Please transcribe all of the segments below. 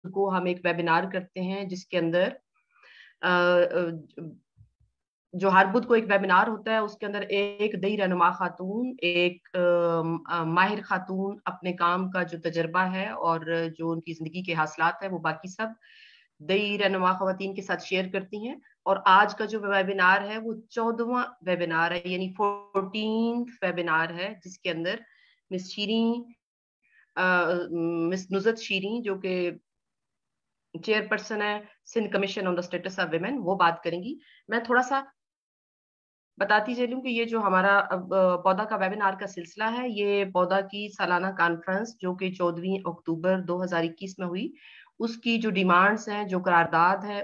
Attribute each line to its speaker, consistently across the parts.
Speaker 1: کو ہم ایک ویبینار کرتے ہیں جس کے اندر جو ہر بدھ کو ایک ویبینار ہوتا ہے، اس کے اندر ایک دئی رہنما خاتون، ایک ماہر خاتون اپنے کام کا جو تجربہ ہے اور جو ان کی زندگی کے حاصلات ہیں وہ باقی سب دئی رہنما خواتین کے ساتھ شیئر کرتی ہیں. اور آج کا جو ویبینار ہے وہ 14واں ویبینار ہے، یعنی 14th ویبینار ہے، جس کے اندر مس شیریں، مس نصرت شیریں جو کہ چیئر پرسن ہے Sindh commission on the status of women, وہ بات کریں گی. میں تھوڑا سا بتاتی چلوں کہ یہ جو ہمارا پودا کا ویبینار کا سلسلہ ہے، یہ پودا کی سالانہ کانفرنس جو کہ 14 اکتوبر 2021 میں ہوئی، اس کی جو ڈیمانڈز ہیں، جو قرارداد ہے،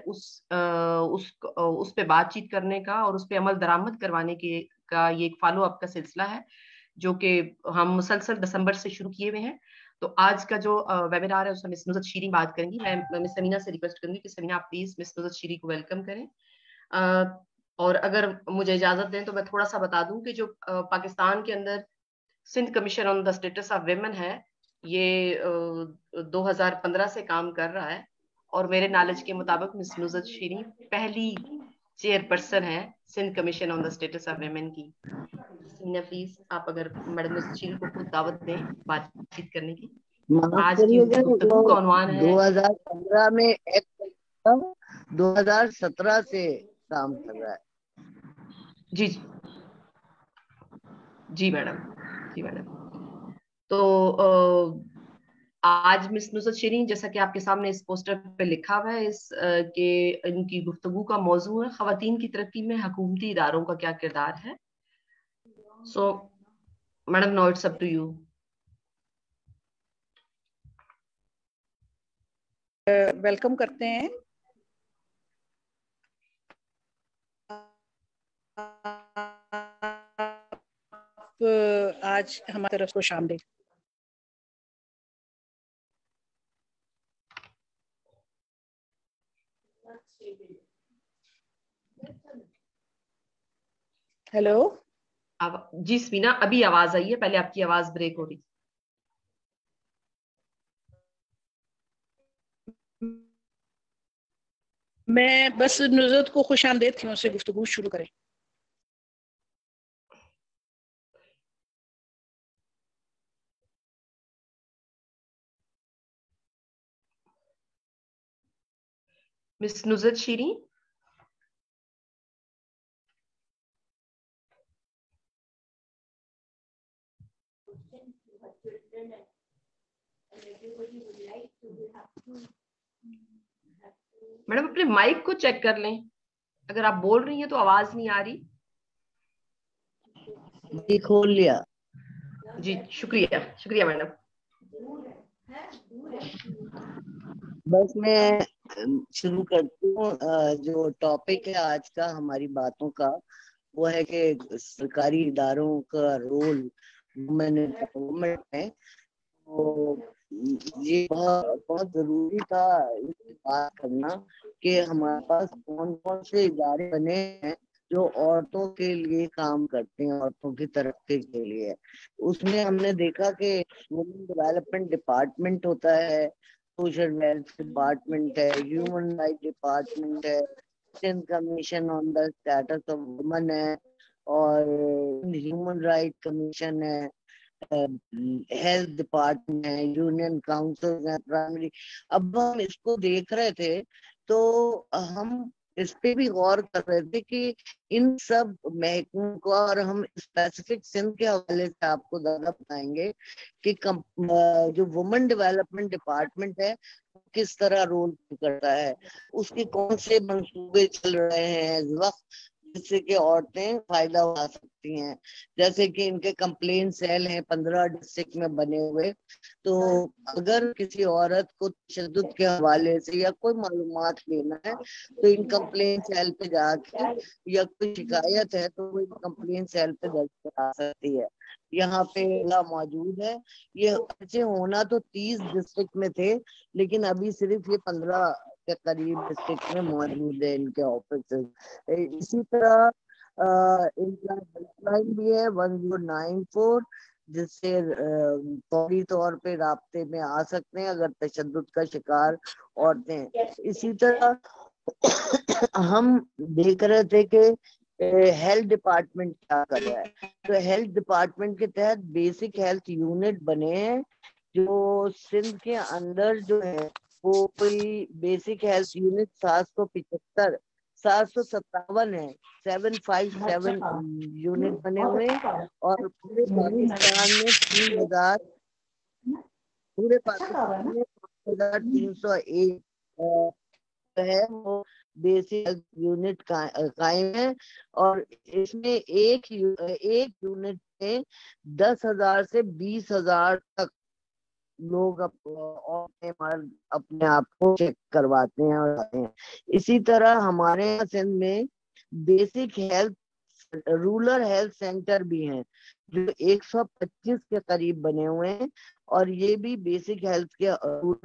Speaker 1: اس پہ بات چیت کرنے کا اور اس پہ عمل درآمد کروانے کا یہ ایک فالو اپ کا سلسلہ ہے جو کہ ہم مسلسل دسمبر سے شروع کیے ہوئے ہیں. تو آج کا جو ویبینار ہے اس میں مس نصرت شیریں بات کریں گی. میں مس سمینہ سے ریکویسٹ کروں گی کہ سمینہ آپ پلیز مس نصرت شیریں کو ویلکم کریں. اور اگر مجھے اجازت دیں تو میں تھوڑا سا بتا دوں کہ جو پاکستان کے اندر Sindh commission on the status of women ہے، یہ 2015 سے کام کر رہا ہے، اور میرے نالج کے مطابق مس نصرت شیریں پہلی چیئر پرسن ہے Sindh commission on the status of women کی. سمینہ پلیز آپ اگر میڈم نصرت شیریں کو خود دعوت دیں بات چیت کرنے کی. آج کی گفتگو کا عنوان ہے
Speaker 2: 2015 میں 2017 سے کام کر رہا ہے.
Speaker 1: جی جی میڈم، جی میڈم. تو آج مس نصرت شیریں، جیسا کہ آپ کے سامنے اس پوسٹر پہ لکھا ہوا ہے کہ ان کی گفتگو کا موضوع ہے خواتین کی ترقی میں حکومتی اداروں کا کیا کردار ہے. So madam now it's up to you.
Speaker 3: Welcome کرتے ہیں. آج ہماری طرف کو شام دے. ہیلو
Speaker 1: جی سمینہ، ابھی آواز آئی ہے، پہلے آپ کی آواز بریک ہو رہی.
Speaker 3: میں بس نصرت کو خوش آمدید تھی، ان سے گفتگو شروع کریں.
Speaker 1: مس نصرت شیریں. میڈم اپنے مائک کو چیک کر لیں، اگر آپ بول رہی ہیں تو آواز نہیں آ رہی.
Speaker 2: جی کھول لیا.
Speaker 1: جی شکریہ، شکریہ میڈم.
Speaker 2: بس میں شروع کرتی ہوں. جو ٹاپک ہے آج کا ہماری باتوں کا وہ ہے کہ سرکاری اداروں کا رول وومن امپاورمنٹ میں. تو یہ بہت ضروری تھا اس کی بات کرنا کہ ہمارے پاس کون کون سے ادارے بنے ہیں جو عورتوں کے لیے کام کرتے ہیں، عورتوں کی ترقی کے لیے. اس میں ہم نے دیکھا کہ وومن ڈیولپمنٹ ڈپارٹمنٹ ہوتا ہے، سوشل ویلتھ ڈپارٹمنٹ ہے، ہیومن رائٹ ڈپارٹمنٹ ہے، Sindh commission on the status of women ہے، اور ہیومن رائٹ کمیشن ہے، ہیلتھ ڈپارٹمنٹ ہے، یونین کاؤنسل ہے، پرائمری. اب ہم اس کو دیکھ رہے تھے تو ہم اس پہ بھی غور کر رہے تھے کہ ان سب محکموں کو، اور ہم اسپیسیفک سندھ کے حوالے سے آپ کو زیادہ بتائیں گے کہ جو وومن ڈیولپمنٹ ڈپارٹمنٹ ہے کس طرح رول کرتا ہے، اس کے کون سے منصوبے چل رہے ہیں اس وقت جس سے کہ عورتیں فائدہ اٹھا سکتی ہیں. جیسے کہ ان کے کمپلین سیل ہیں 15 ڈسٹرکٹ میں بنے ہوئے. تو اگر کسی عورت کو تشدد کے حوالے سے یا کوئی معلومات لینا ہے تو ان کمپلین سیل پہ جا کے، یا کوئی شکایت ہے تو وہ کمپلین سیل پہ درج کرا سکتی ہے. یہاں پہ موجود ہے. یہ اچھے ہونا تو 30 ڈسٹرکٹ میں تھے، لیکن ابھی صرف یہ 15 کے قریب ڈسٹرکٹ میں موجود ہے ان کے آفیسز. اسی طرح ان کا ہیلپ لائن بھی ہے 1094 جس سے فوری طور پہ رابطے میں آ سکتے ہیں اگر تشدد کا شکار عورتیں ہیں۔ اسی طرح ہم دیکھ رہے تھے کہ ہیلتھ ڈپارٹمنٹ کیا کر رہا ہے، تو ہیلتھ ڈپارٹمنٹ کے تحت بیسک ہیلتھ یونٹ بنے ہیں جو سندھ کے اندر جو ہے وہ کوئی بیسک ہیلتھ یونٹ 757 ہے، 757 یونٹ بنے ہوئے، اور پورے پاکستان میں 3000 پورے پاکستان میں 5301 ہے وہ بیسک ہیلتھ یونٹ قائم ہے، اور اس میں ایک یونٹ میں 10,000 سے 20,000 تک لوگ عورتیں مرد اپنے آپ کو چیک کرواتے ہیں اور آتے ہیں۔ اسی طرح ہمارے یہاں سندھ میں basic health rural health center بھی ہیں جو 125 کے قریب بنے ہوئے ہیں، اور یہ بھی بیسک ہیلتھ کے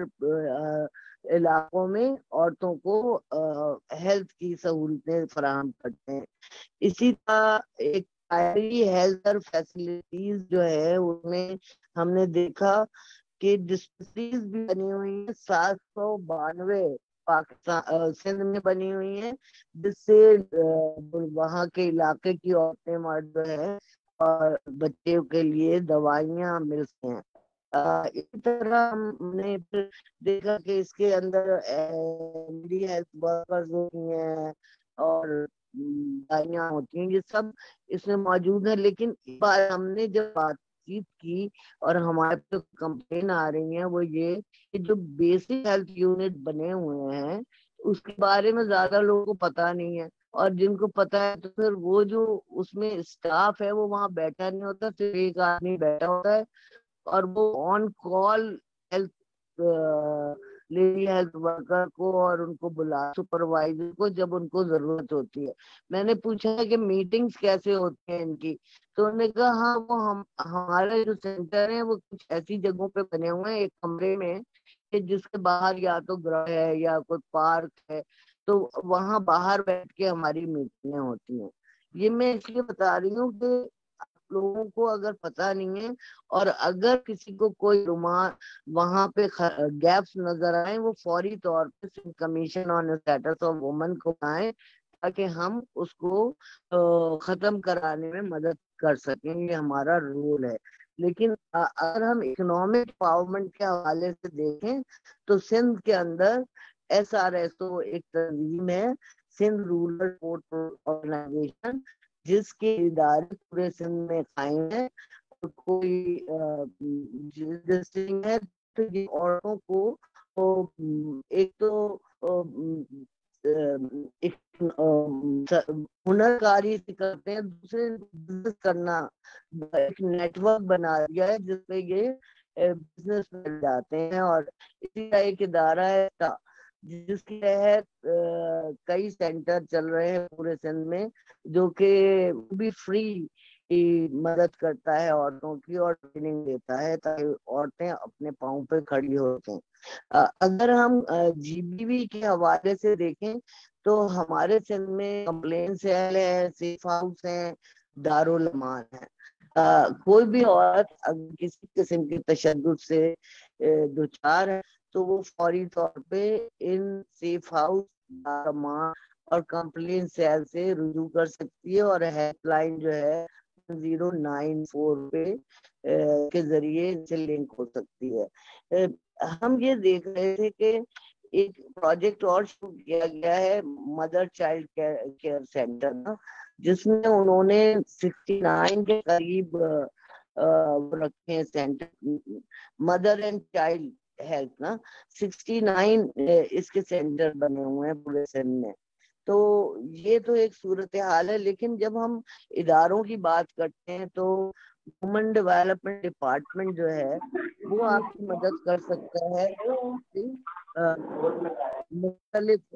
Speaker 2: علاقوں میں عورتوں کو ہیلتھ کی سہولتیں فراہم کرتے ہیں۔ اسی طرح ایک پرائمری ہیلتھ فیسلٹیز جو ہے ان میں ہم نے دیکھا کہ ڈسپنسریز بھی بنی ہوئی ہیں، 792 پاکستان سندھ میں بنی ہوئی ہیں، جس سے وہاں کے علاقے کی عورتیں مرد جو ہے اور بچوں کے لیے دوائیاں ملتی ہیں۔ اسی طرح ہم نے پھر دیکھا کہ اس کے اندر ہیلتھ ورکرز ہوتی ہیں اور دوائیاں ہوتی ہیں، یہ سب اس میں موجود ہے۔ لیکن اس بار ہم نے جب بات چیت کی اور ہمارے پہ کمپلین آ رہی ہیں وہ یہ کہ جو بیسک ہیلتھ یونٹ بنے ہوئے ہیں اس کے بارے میں زیادہ لوگوں کو پتا نہیں ہے، اور جن کو پتا ہے تو پھر وہ جو اس میں اسٹاف ہے وہ وہاں بیٹھا نہیں ہوتا، صرف ایک آدمی بیٹھا ہوتا ہے اور وہ on call health lady health worker کو اور ان کو بلا سپروائزر کو جب ان کو ضرورت ہوتی ہے۔ میں نے پوچھا کہ میٹنگز کیسے ہوتی ہیں ان کی، تو انہوں نے کہا ہاں وہ ہمارے جو سینٹر ہیں وہ کچھ ایسی جگہوں پہ بنے ہوئے ہیں ایک کمرے میں کہ جس کے باہر یا تو گراؤنڈ ہے یا کوئی پارک ہے، تو وہاں باہر بیٹھ کے ہماری میٹنگیں ہوتی ہیں۔ یہ میں اس لیے بتا رہی ہوں کہ لوگوں کو اگر پتہ نہیں ہے اور اگر کسی کو کوئی وہاں پہ گیپس نظر آئے وہ فوری طور پہ commission on status of women کو آئے تاکہ ہم اس کو ختم کرانے میں مدد کر سکیں، یہ ہمارا رول ہے۔ لیکن اگر ہم اکنامک پاورمنٹ کے حوالے سے دیکھیں تو سندھ کے اندر SRSO ایک تنظیم ہے، سندھ رورل سپورٹ آرگنائزیشن، جس کے ادارے پورے سندھ میں قائم ہے۔ کوئی ہے تو یہ عورتوں کو ایک تو ہنر کاری کرتے ہیں، دوسرے بزنس کرنا ایک نیٹ ورک بنا دیا ہے جس پہ یہ بزنس مل جاتے ہیں، اور اسی کا ایک ادارہ ہے جس کے تحت کئی سینٹر چل رہے ہیں پورے سندھ میں جو کہ بھی فری مدد کرتا ہے عورتوں کی اور ٹریننگ دیتا ہے تاکہ عورتیں اپنے پاؤں پہ کھڑی ہو سکیں۔ اگر ہم GBV کے حوالے سے دیکھیں تو ہمارے سندھ میں کمپلین سیل ہے، سیف ہاؤس ہیں، دارالامان ہے۔ کوئی بھی عورت اگر کسی قسم کی تشدد سے دوچار ہے تو وہ فوری طور پہ ان سیف ہاؤس، دارالامان اور کمپلین سیل سے رجوع کر سکتی ہے، اور ہیلپ لائن جو ہے 094 پہ کے ذریعے سے لنک ہو سکتی ہے۔ ہم یہ دیکھ رہے تھے کہ ایک پروجیکٹ اور شروع کیا گیا ہے مدر چائلڈ کیئر سینٹر نا، جس میں انہوں نے 69 کے قریب رکھے ہیں center, mother and child health نا، 69 اس کے سینٹر بنے ہوئے ہیں پورے سندھ میں۔ تو یہ تو ایک صورتحال ہے، لیکن جب ہم اداروں کی بات کرتے ہیں تو وومن ڈیولپمنٹ ڈپارٹمنٹ جو ہے وہ آپ کی مدد کر سکتا ہے، مختلف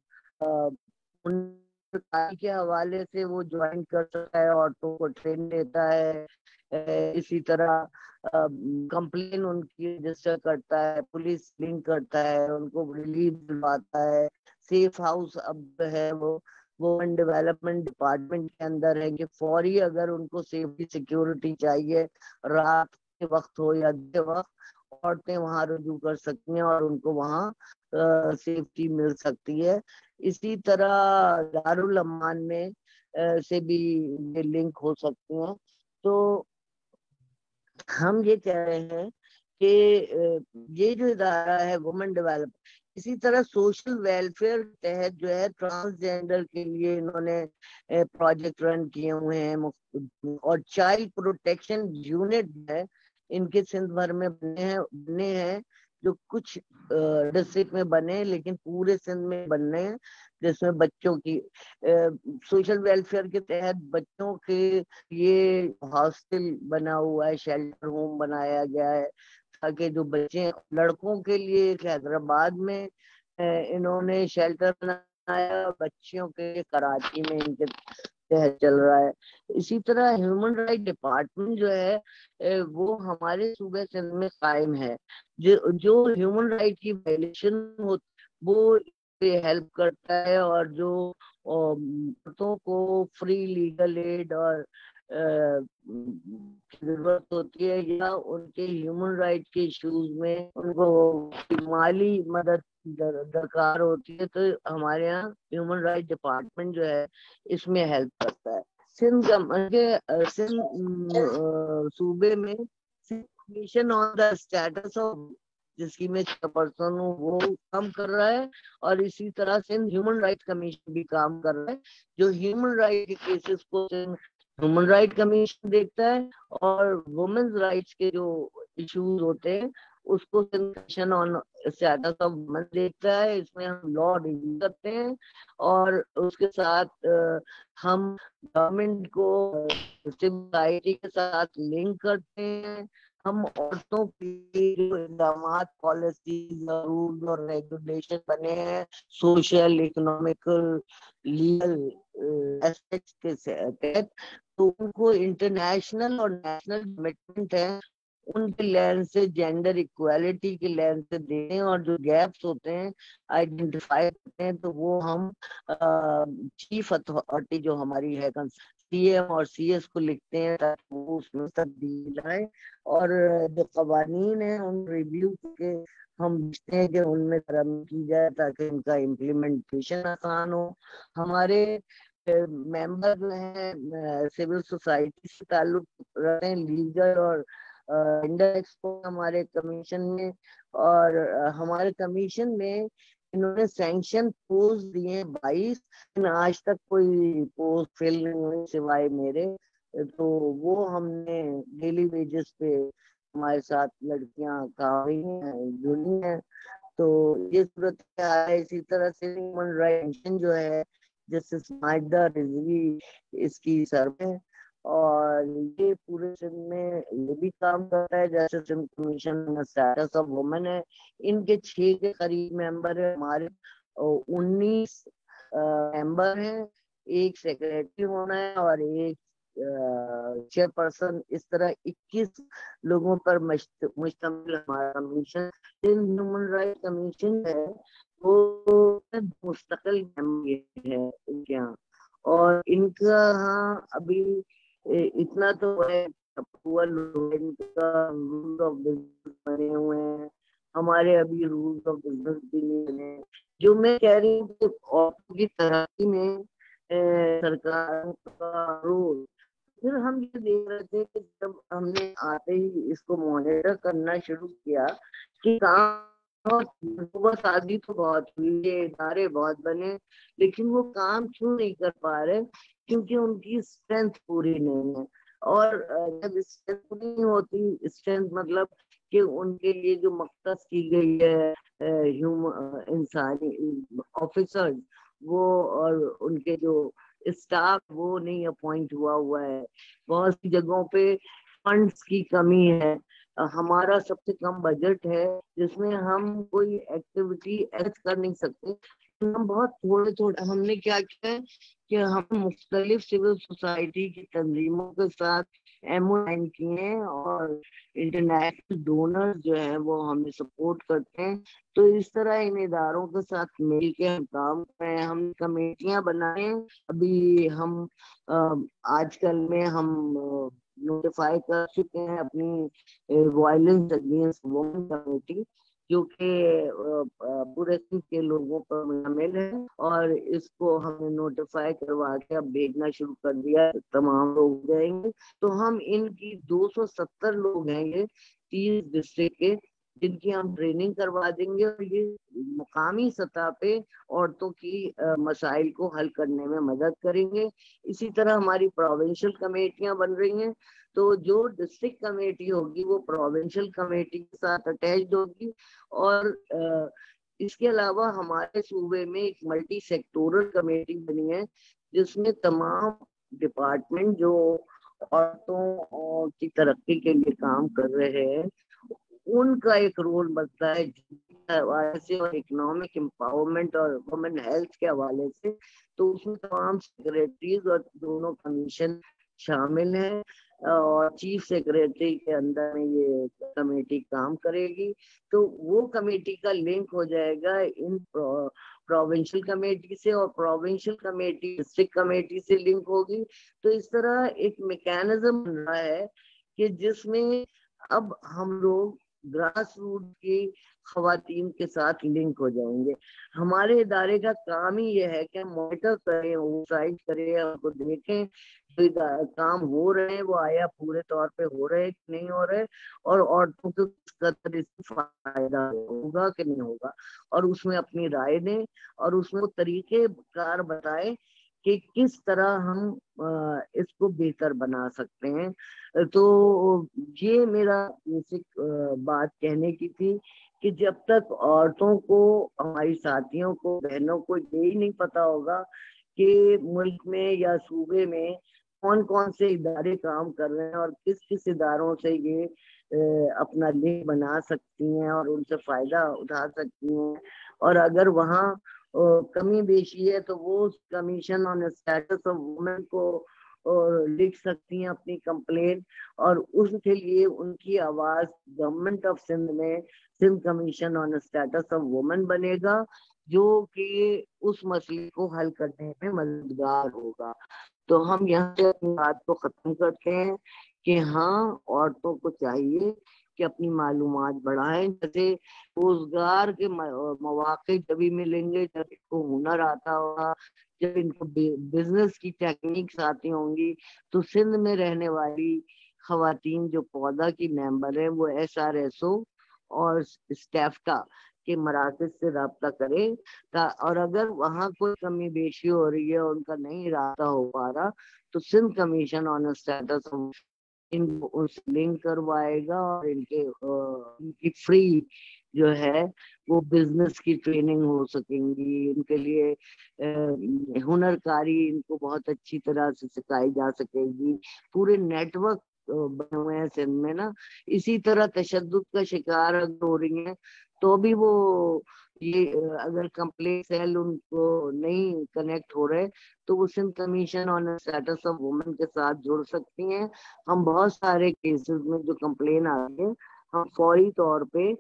Speaker 2: کے حوالے سے وہ جوائن کر سکتا ہے، عورتوں کو ٹرین دیتا ہے، اسی طرح کمپلین ان کی رجسٹر کرتا ہے، پولیس لنک کرتا ہے، ان کو ریلیف دلواتا ہے، سیف ہاؤس اب ہے وہ وومن ڈیولپمنٹ ڈپارٹمنٹ کے اندر ہے کہ فوری اگر ان کو سیفٹی سیکیورٹی چاہیے رات کے وقت ہو یا دن وقت، عورتیں وہاں رجوع کر سکتی ہیں اور ان کو وہاں سیفٹی مل سکتی ہے. اسی طرح دارالامان میں سے بھی یہ لنک ہو سکتے ہیں. تو ہم یہ کہہ رہے ہیں کہ یہ جو ادارہ ہے وومن ڈیولپمنٹ، اسی طرح سوشل ویلفیئر کے تحت جو ہے ٹرانسجینڈر کے لیے انہوں نے پروجیکٹ رن کیے ہوئے ہیں، اور چائلڈ پروٹیکشن یونٹ ہے ان کے سندھ بھر میں بنے ہیں جو کچھ ڈسٹرکٹ میں بنے لیکن پورے سندھ میں بننے ہیں، جس میں بچوں کی سوشل ویلفیئر کے تحت بچوں کے یہ ہاسٹل بنا ہوا ہے، شیلٹر ہوم بنایا گیا ہے تاکہ جو بچے لڑکوں کے لیے حیدرآباد میں انہوں نے شیلٹر بنایا، بچیوں کے کراچی میں ان کے تحت چل رہا ہے. اسی طرح ہیومن رائٹ ڈپارٹمنٹ جو ہے وہ ہمارے صوبے سندھ میں قائم ہے، جو ہیومن رائٹ کی وائلیشن وہ ہیلپ کرتا ہے، اور جو عورتوں کو فری لیگل ایڈ اور ضرورت ہوتی ہے یا ان کے ہیومن رائٹ کے ایشوز میں ان کو مالی مدد درکار ہوتی ہے، تو ہمارے یہاں ہیومن رائٹ ڈپارٹمنٹ جو ہے اس میں ہیلپ کرتا ہے. سندھ صوبے میں commission on the status of جس کی میں چیئرپرسن ہوں وہ کام کر رہا ہے، اور اسی طرح سندھ ہیومن رائٹ کمیشن بھی کام کر رہا ہے جو ہیومن رائٹ کے کیسز کو ہیومن رائٹ کمیشن دیکھتا ہے، اور وومنز رائٹس کے جو ایشوز ہوتے ہیں اس کو commission on status of women دیکھتا ہے. اس میں ہم لا ریویو کرتے ہیں اور اس کے ساتھ ہم گورنمنٹ کو سوسائٹی کے ساتھ لنک کرتے ہیں. ہم عورتوں کے جو اقدامات پالیسیز رولز اور ریگولیشن بنے ہیں سوشل اکنامیکل لیگل ایسپیکٹس کے تحت، تو ان کو انٹرنیشنل اور نیشنل کمٹمنٹ ہے ان کے لین سے جینڈر ایکویلٹی کے لین سے دینے، اور جو گیپس ہوتے ہیں آئیڈینٹیفائی کرتے ہیں تو وہ ہم چیف اتھارٹی جو ہماری ہے سی ایم اور سی ایس کو لکھتے ہیں تاکہ وہ اس میں تبدیل آئے، اور جو قوانین ہیں ان ریویو کے ہم لکھتے ہیں کہ ان میں ترمیم کی جائے تاکہ ان کا امپلیمنٹیشن آسان ہو. ہمارے ممبر جو ہیں سول سوسائٹی سے تعلق رکھتے ہیں، لیگل اور انڈیکس کو ہمارے کمیشن میں، اور ہمارے کمیشن میں انہوں نے سینکشن پوسٹ دیے 22، آج تک کوئی پوسٹ فل نہیں ہوئی سوائے میرے، تو وہ ہم نے ڈیلی ویجز پہ ہمارے ساتھ لڑکیاں کام جڑی ہیں. تو یہ صورت ہے. اسی طرح سے ہیومن رائٹس جو ہے جسٹس ماجدہ رضوی اس کی سروے، اور یہ پورے سندھ میں یہ بھی کام کرتا ہے جیسے Sindh commission status of women ہے. ان کے 6 کے قریب ممبر ہے، ہمارے 19 ممبر ہیں، ایک سیکریٹری ہونا ہے اور ایک چیئر پرسن. اس طرح 21 لوگوں پر مشتمل ہمارا کمیشن. ہیومن رائٹ کمیشن ہے وہ مستقل ہے ان کے یہاں، اور ان کا ہاں ابھی اتنا تو ہے ان کا رول آف بزنس بنے ہوئے ہیں، ہمارے ابھی رولز آف بزنس بھی نہیں بنے. جو میں کہہ رہی ہوں کہ عورتوں کی ترقی میں سرکار کا رول، پھر ہم یہ دیکھ رہے تھے کہ جب ہم نے آتے ہی اس کو مانیٹر کرنا شروع کیا کہ کام شادی تو بہت ہوئی، ادارے بہت بنے، لیکن وہ کام کیوں نہیں کر پا رہے؟ کیونکہ ان کی اسٹرینتھ پوری نہیں ہے. اور جب اسٹرینتھ پوری نہیں ہوتی، اسٹرینتھ مطلب کہ ان کے لیے جو مختص کی گئی ہے انسانی آفیسر وہ، اور ان کے جو اسٹاف وہ نہیں اپوائنٹ ہوا ہے. بہت سی جگہوں پہ فنڈز کی کمی ہے. ہمارا سب سے کم بجٹ ہے جس میں ہم کوئی ایکٹیویٹی ایڈ کر نہیں سکتے. ہم بہت تھوڑے ہم نے کیا کیا ہے کہ ہم مختلف سول سوسائٹی کی تنظیموں کے ساتھ MOU سائن کیے ہیں اور انٹرنیشنل ڈونر جو ہیں وہ ہمیں سپورٹ کرتے ہیں. تو اس طرح ان اداروں کے ساتھ مل کے ہم کام کریں. ہم کمیٹیاں بنائیں. ابھی ہم آج کل میں ہم نوٹیفائی کر چکے ہیں اپنی وائلنس اگینسٹ وومن کمیٹی جو کہ پورے کے لوگوں پر مشتمل ہے, اور اس کو ہم نے نوٹیفائی کروا کے اب بھیجنا شروع کر دیا. تمام لوگ جائیں گے تو ہم ان کی 270 لوگ ہیں یہ 30 ڈسٹرکٹ کے, جن کی ہم ٹریننگ کروا دیں گے, اور یہ مقامی سطح پہ عورتوں کی مسائل کو حل کرنے میں مدد کریں گے. اسی طرح ہماری پروونشل کمیٹیاں بن رہی ہیں, تو جو ڈسٹرکٹ کمیٹی ہوگی وہ پروونشل کمیٹی کے ساتھ اٹیچڈ ہوگی. اور اس کے علاوہ ہمارے صوبے میں ایک ملٹی سیکٹورل کمیٹی بنی ہے جس میں تمام ڈپارٹمنٹ جو عورتوں کی ترقی کے لیے کام کر رہے ہیں ان کا ایک رول بنتا ہے حوالے سے, اور اکنامک امپاورمنٹ اور وومن ہیلتھ کے حوالے سے. تو اس میں تمام سیکریٹریز اور دونوں کمیشن شامل ہیں, اور چیف سیکریٹری کے اندر میں یہ کمیٹی کام کرے گی. تو وہ کمیٹی کا لنک ہو جائے گا ان پروونشل کمیٹی سے, اور پروونشل کمیٹی ڈسٹرکٹ کمیٹی سے لنک ہوگی. تو اس طرح ایک میکینزم بن رہا ہے کہ جس میں اب ہم لوگ گراس روٹ کی خواتین کے ساتھ لنک ہو جائیں گے. ہمارے ادارے کا کام ہی یہ ہے کہ مانیٹر کریں, اوورسائٹ کریں, ان کو دیکھیں کام ہو رہے ہیں وہ آیا پورے طور پہ ہو رہے ہیں کہ نہیں ہو رہے, اور عورتوں کو کس قدر اس سے فائدہ ہوگا کہ نہیں ہوگا, اور اس میں اپنی رائے دیں, اور اس میں وہ طریقے کار بتائیں کہ کس طرح ہم اس کو بہتر بنا سکتے ہیں. تو یہ میرا بیسک بات کہنے کی تھی کہ جب تک عورتوں کو, ہماری ساتھیوں کو, بہنوں کو یہی نہیں پتا ہوگا کہ ملک میں یا صوبے میں کون کون سے ادارے کام کر رہے ہیں اور کس کس اداروں سے یہ اپنا لنک بنا سکتی ہیں اور ان سے فائدہ اٹھا سکتی ہیں, اور اگر وہاں کمی بیشی ہے تو وہ commission on status of women کو لکھ سکتی ہیں اپنی کمپلین, اور اس کے لیے ان کی آواز گورنمنٹ آف سندھ میں Sindh commission on status of women بنے گا جو کہ اس مسئلے کو حل کرنے میں مددگار ہوگا. تو ہم یہاں سے اپنی بات کو ختم کرتے ہیں کہ ہاں عورتوں کو چاہیے کہ اپنی معلومات بڑھائیں. جیسے روزگار کے مواقع جبھی ملیں گے جب ان کو ہنر آتا ہوگا, جب ان کو بزنس کی ٹیکنیکس آتی ہوں گی. تو سندھ میں رہنے والی خواتین جو پودا کی ممبر ہیں وہ SRSO اور اسٹیفٹا کے مراکز سے رابطہ کرے, اور اگر وہاں کوئی کمی بیشی ہو رہی ہے اور ان کا نہیں رابطہ ہو پا رہا تو سندھ کمیشن آن اسٹیٹس ان کو لنک کروائے گا, اور ان کی فری جو ہے وہ بزنس کی ٹریننگ ہو سکیں گی. ان کے لیے ہنر کاری ان کو بہت اچھی طرح سے سکھائی جا سکے گی. پورے نیٹ ورک بنے ہوئے ہیں سندھ میں نا. اسی طرح تشدد کا شکار اگر ہو رہی ہیں تو بھی وہ یہ اگر کمپلین سیل ان کو نہیں کنیکٹ ہو رہے تو وہ Sindh commission on status of women کے ساتھ جڑ سکتی ہیں. ہم بہت سارے کیسز میں جو کمپلین آتے ہیں ہم فوری طور پہ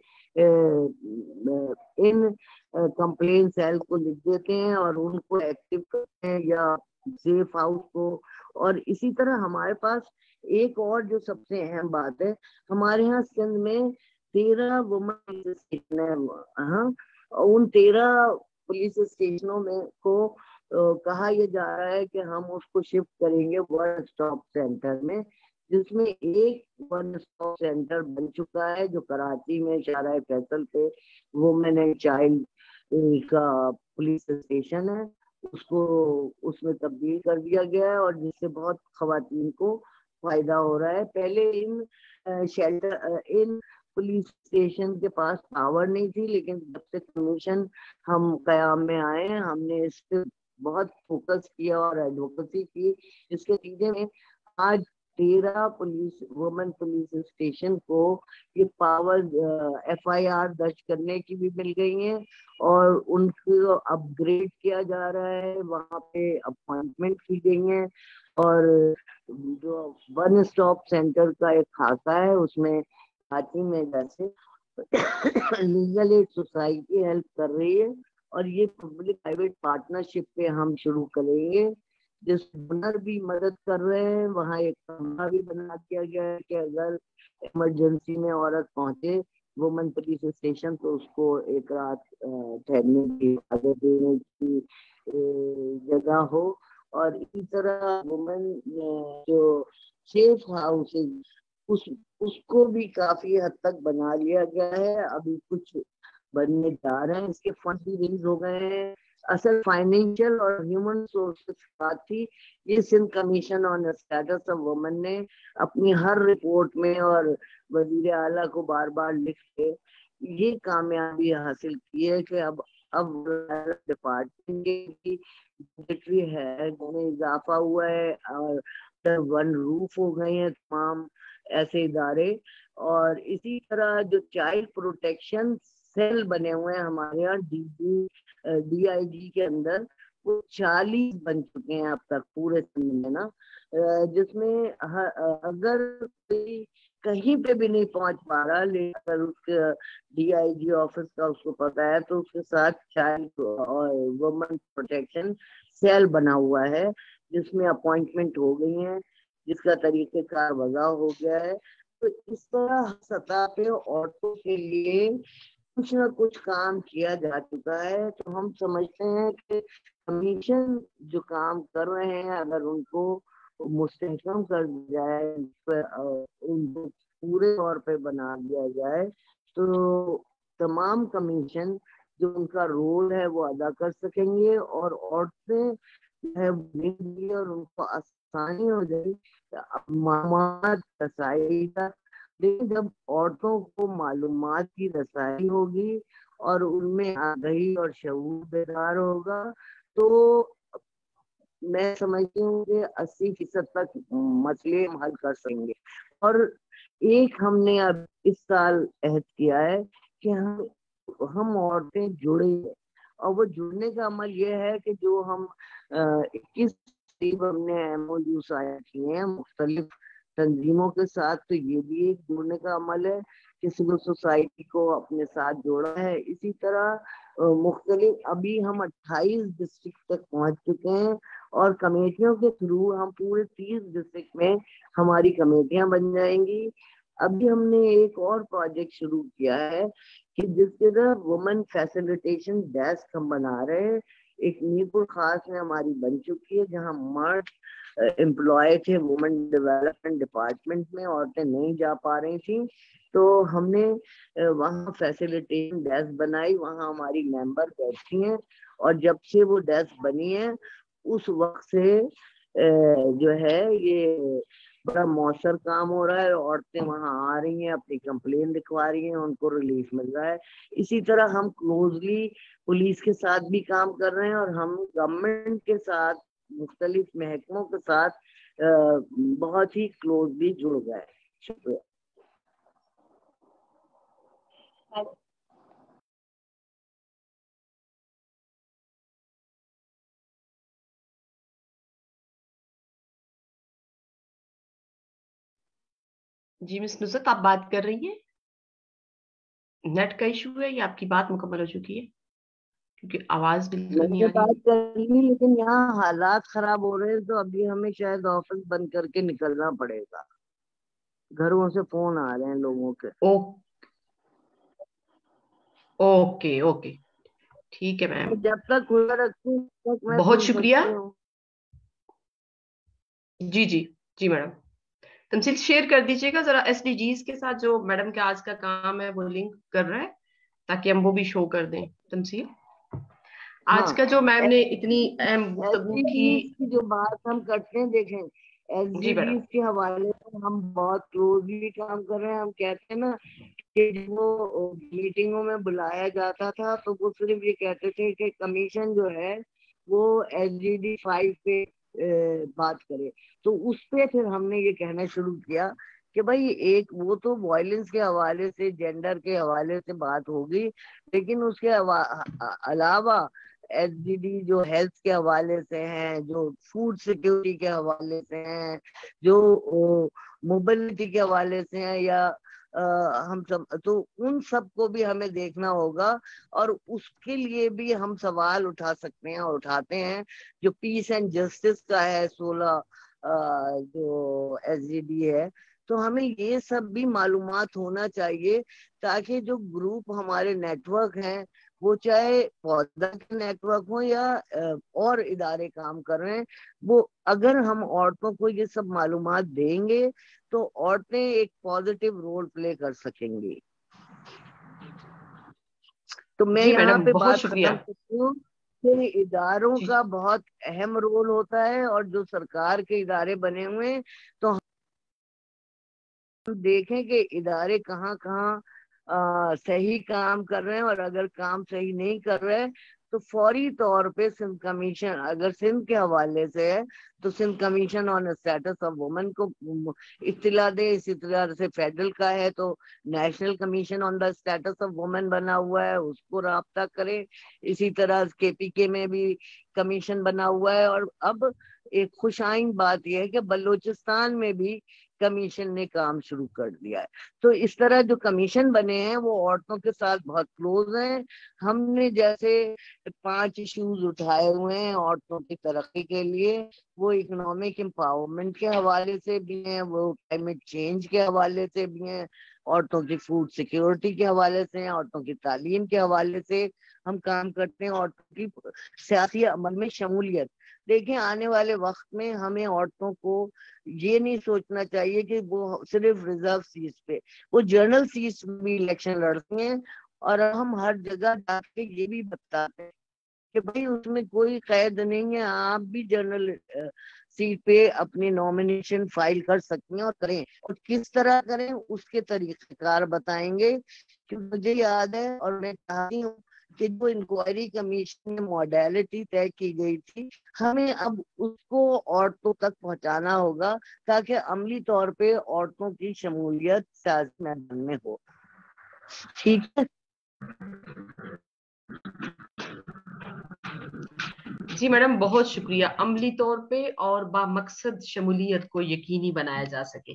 Speaker 2: ان کمپلین سیل کو لکھ دیتے ہیں اور ان کو ایکٹیو کرتے ہیں یا سیف ہاؤس کو. اور اسی طرح ہمارے پاس ایک اور جو سب سے اہم بات ہے, ہمارے یہاں سندھ میں 13 وومن اسٹیشن ہے. ہاں, ان 13 پولیس اسٹیشنوں میں کو کہا یہ جا رہا ہے کہ ہم اس کو شفٹ کریں گے ون اسٹاپ سینٹر میں, جس میں ایک ون اسٹاپ سینٹر بن چکا ہے جو کراچی میں شارع فیصل پہ وومن اینڈ چائلڈ کا پولیس اسٹیشن ہے. اس کو اس میں تبدیل کر دیا گیا ہے اور جس سے بہت خواتین کو فائدہ ہو رہا ہے. پہلے ان پولیس اسٹیشن کے پاس پاور نہیں تھی, لیکن جب سے کمیشن ہم قیام میں آئے ہیں ہم نے اس پہ بہت فوکس کیا اور ایڈوکیسی کی. اس کے نتیجے میں آج 13 وومن پولیس اسٹیشن کو یہ پاور FIR درج کرنے کی بھی مل گئی ہیں اور ان کو اپ گریڈ کیا جا رہا ہے. وہاں پہ اپوائنٹمنٹ کی گئی ہیں اور जो वन स्टॉप सेंटर का एक खाका है, उसमें हाथी में जैसे लीगल एड सोसाइटी हेल्प कर रही है, और ये पब्लिक प्राइवेट पार्टनरशिप पे हम शुरू करेंगे, जिस डोनर भी मदद कर रहे हैं। वहाँ एक कमरा भी बना दिया गया है कि अगर इमरजेंसी में औरत पहुंचे वुमेन पुलिस स्टेशन, तो उसको एक रात ठहरने की इजाजत देने की जगह हो। और इसी तरह वुमेन जो सेफ हाउसेज, उसको भी काफी हद तक बना लिया गया है, अभी कुछ बनने जा रहे हैं, इसके फंड भी रिलीज हो गए हैं। असल फाइनेंशियल और ह्यूमन सोर्सेस बात थी, ये Sindh commission on status of women ने अपनी हर रिपोर्ट में और वजीर आला को बार बार लिख के ये कामयाबी हासिल की है कि अब डिपार्टमेंट की सेक्रेटरी है जिसमें इजाफा हुआ है, और वन रूफ हो गए हैं तमाम ऐसे इदारे। और इसी तरह जो चाइल्ड प्रोटेक्शन सेल बने हुए हैं हमारे यहाँ DIG के अंदर, वो 40 बन चुके हैं अब तक पूरे सिंध में ना, जिसमें अगर कोई कहीं पे भी नहीं पहुंच पा रहा, लेकिन अगर उसके DIG ऑफिस का उसको पता है, तो उसके साथ चाइल्ड और वुमेन प्रोटेक्शन सेल बना हुआ है, जिसमें अपॉइंटमेंट हो गई है, जिसका तरीकेकार वजह हो गया है। तो इस तरह सतह पे औरतों के लिए कुछ ना कुछ काम किया जा चुका है। तो हम समझते हैं कि कमीशन जो काम कर रहे हैं, अगर उनको मुस्तहकम कर दिया जाए, उनको पूरे तौर पे बना दिया जाए, तो तमाम कमीशन जो उनका रोल है वो अदा कर सकेंगे, और औरतें है और उनको आसानी हो जाएगी मालूमात रसाई का। लेकिन जब औरतों को मालूमात की रसाई होगी और उनमें आगाही और शऊर बेदार होगा, तो मैं समझती हूँ कि 80% तक मसले हम हल कर सकेंगे। और एक हमने अब इस साल अहद किया है कि हम औरतें जुड़े, और वो जुड़ने का अमल ये है कि जो हम 21 हमने MOU साइन किए हैं मुख्तलिफ तंजीमों के साथ, तो ये भी एक जुड़ने का अमल है कि सिविल सोसाइटी को अपने साथ जोड़ा है। इसी तरह मुख्तलिफ अभी हम 28 डिस्ट्रिक्ट तक पहुंच चुके हैं, और कमेटियों के थ्रू हम पूरे 30 डिस्ट्रिक्ट में हमारी कमेटियां बन जाएंगी। अभी हमने एक और प्रोजेक्ट शुरू किया है कि जिसके तरह वुमेन फैसिलिटेशन डेस्क हम बना रहे हैं। एक मीरपुर खास में हमारी बन चुकी है, जहां मर्द एम्प्लॉय थे वुमेन डेवलपमेंट डिपार्टमेंट में, औरतें नहीं जा पा रही थी, तो हमने वहाँ फैसिलिटेशन डेस्क बनाई, वहाँ हमारी मेंबर बैठती हैं, और जब से वो डेस्क बनी है उस वक्त से जो है ये बड़ा मौसर काम हो रहा है। औरतें वहां आ रही हैं, अपनी कंप्लेन लिखवा रही हैं, उनको रिलीफ मिल रहा है। इसी तरह हम क्लोजली पुलिस के साथ भी काम कर रहे हैं, और हम गवर्नमेंट के साथ मुख्तलिफ महकमों के साथ बहुत ही क्लोजली जुड़ गए। शुक्रिया।
Speaker 1: जी मिस नुसरत, आप बात कर रही हैं? नेट का इशू है या आपकी बात मुकम्मल हो चुकी है? क्योंकि आवाज बिल्कुल नहीं
Speaker 2: मैंने
Speaker 1: आ
Speaker 2: बात
Speaker 1: रही।
Speaker 2: कर ली, लेकिन यहाँ हालात खराब हो रहे हैं, तो अभी हमें शायद ऑफिस बंद करके निकलना पड़ेगा। घरों से फोन आ रहे हैं लोगों के।
Speaker 1: ओ, ओके ओके, ठीक है मैम,
Speaker 2: जब तक खुला रखूं तब तक मैं
Speaker 1: बहुत
Speaker 2: सुन
Speaker 1: शुक्रिया।
Speaker 2: सकती हूँ।
Speaker 1: जी जी, जी मैडम, तमसील शेयर कर दीजिएगा जरा SDGs के साथ, जो मैडम का आज का काम है वो लिंक कर रहा है, ताकि हम वो भी शो कर दें। तमसील, आज
Speaker 2: हाँ,
Speaker 1: का जो मैम ने इतनी अहम गुफ्तगू की।
Speaker 2: SDGs की जो बात हम करते हैं, देखें
Speaker 1: जी मैडम।
Speaker 2: SDGs के हवाले से हम बहुत क्लोजली काम कर रहे हैं। हम कहते हैं ना कि जब वो मीटिंगों में बुलाया जाता था, तो वो सिर्फ ये कहते थे कि कमीशन जो है वो SDG 5 पे बात करे। तो उस पे फिर हमने ये कहना शुरू किया कि भाई एक वो तो वायलेंस के हवाले से, जेंडर के हवाले से बात होगी, लेकिन उसके अलावा SDG جو ہیلتھ کے حوالے سے ہیں, جو فوڈ سیکیورٹی کے حوالے سے ہیں, جو موبلٹی کے حوالے سے ہیں, یا ہم سب, تو ان سب کو بھی ہمیں دیکھنا ہوگا, اور اس کے لیے بھی ہم سوال اٹھا سکتے ہیں اور اٹھاتے ہیں. جو پیس اینڈ جسٹس کا ہے 16 جو SDG ہے, تو ہمیں یہ سب بھی معلومات ہونا چاہیے, تاکہ جو گروپ ہمارے نیٹ ورک ہیں, وہ چاہے پودا کے نیٹ ورک ہوں یا اور ادارے کام کر رہے ہیں, وہ اگر ہم عورتوں کو یہ سب معلومات دیں گے تو عورتیں ایک پازیٹیو رول پلے کر سکیں گی. تو میں
Speaker 1: جی
Speaker 2: یہاں
Speaker 1: میڈم
Speaker 2: پہ
Speaker 1: بہت
Speaker 2: بات
Speaker 1: شکریہ.
Speaker 2: ختم کرتی ہوں کہ اداروں
Speaker 1: جی
Speaker 2: کا بہت اہم رول ہوتا ہے, اور جو سرکار کے ادارے بنے ہوئے ہیں, تو ہم دیکھیں کہ ادارے کہاں کہاں صحیح کام کر رہے ہیں, اور اگر کام صحیح نہیں کر رہے تو فوری طور پہ سندھ کمیشن, اگر سندھ کے حوالے سے ہے تو Sindh commission on status of women کو اطلاع دے. اسی طرح سے فیڈرل کا ہے تو national commission on the status of women بنا ہوا ہے, اس کو رابطہ کرے. اسی طرح KPK میں بھی کمیشن بنا ہوا ہے, اور اب ایک خوش آئند بات یہ ہے کہ بلوچستان میں بھی کمیشن نے کام شروع کر دیا ہے. تو اس طرح جو کمیشن بنے ہیں وہ عورتوں کے ساتھ بہت کلوز ہیں. ہم نے جیسے 5 ایشوز اٹھائے ہوئے ہیں عورتوں کی ترقی کے لیے, وہ اکنامک امپاورمنٹ کے حوالے سے بھی ہیں, وہ کلائمیٹ چینج کے حوالے سے بھی ہیں, عورتوں کی فوڈ سیکیورٹی کے حوالے سے ہیں, عورتوں کی تعلیم کے حوالے سے ہم کام کرتے ہیں, عورتوں کی سیاسی عمل میں شمولیت. دیکھیں آنے والے وقت میں ہمیں عورتوں کو یہ نہیں سوچنا چاہیے کہ وہ صرف ریزرو سیٹس پہ, وہ جنرل سیٹس بھی الیکشن لڑتی ہیں, اور ہم ہر جگہ جا کے یہ بھی بتاتے ہیں کہ بھائی اس میں کوئی قید نہیں ہے, آپ بھی جنرل سیٹ پہ اپنی نامینیشن فائل کر سکتے ہیں, اور کریں, اور کس طرح کریں اس کے طریقہ کار بتائیں گے. کہ مجھے یاد ہے اور میں چاہتی ہوں کہ جو انکوائری کمیشن میں موڈیلٹی طے کی گئی تھی, ہمیں اب اس کو عورتوں تک پہنچانا ہوگا, تاکہ عملی طور پہ عورتوں کی شمولیت سیاسی میدان میں ہو. ٹھیک ہے
Speaker 1: جی میڈم بہت شکریہ. عملی طور پہ اور با مقصد شمولیت کو یقینی بنایا جا سکے.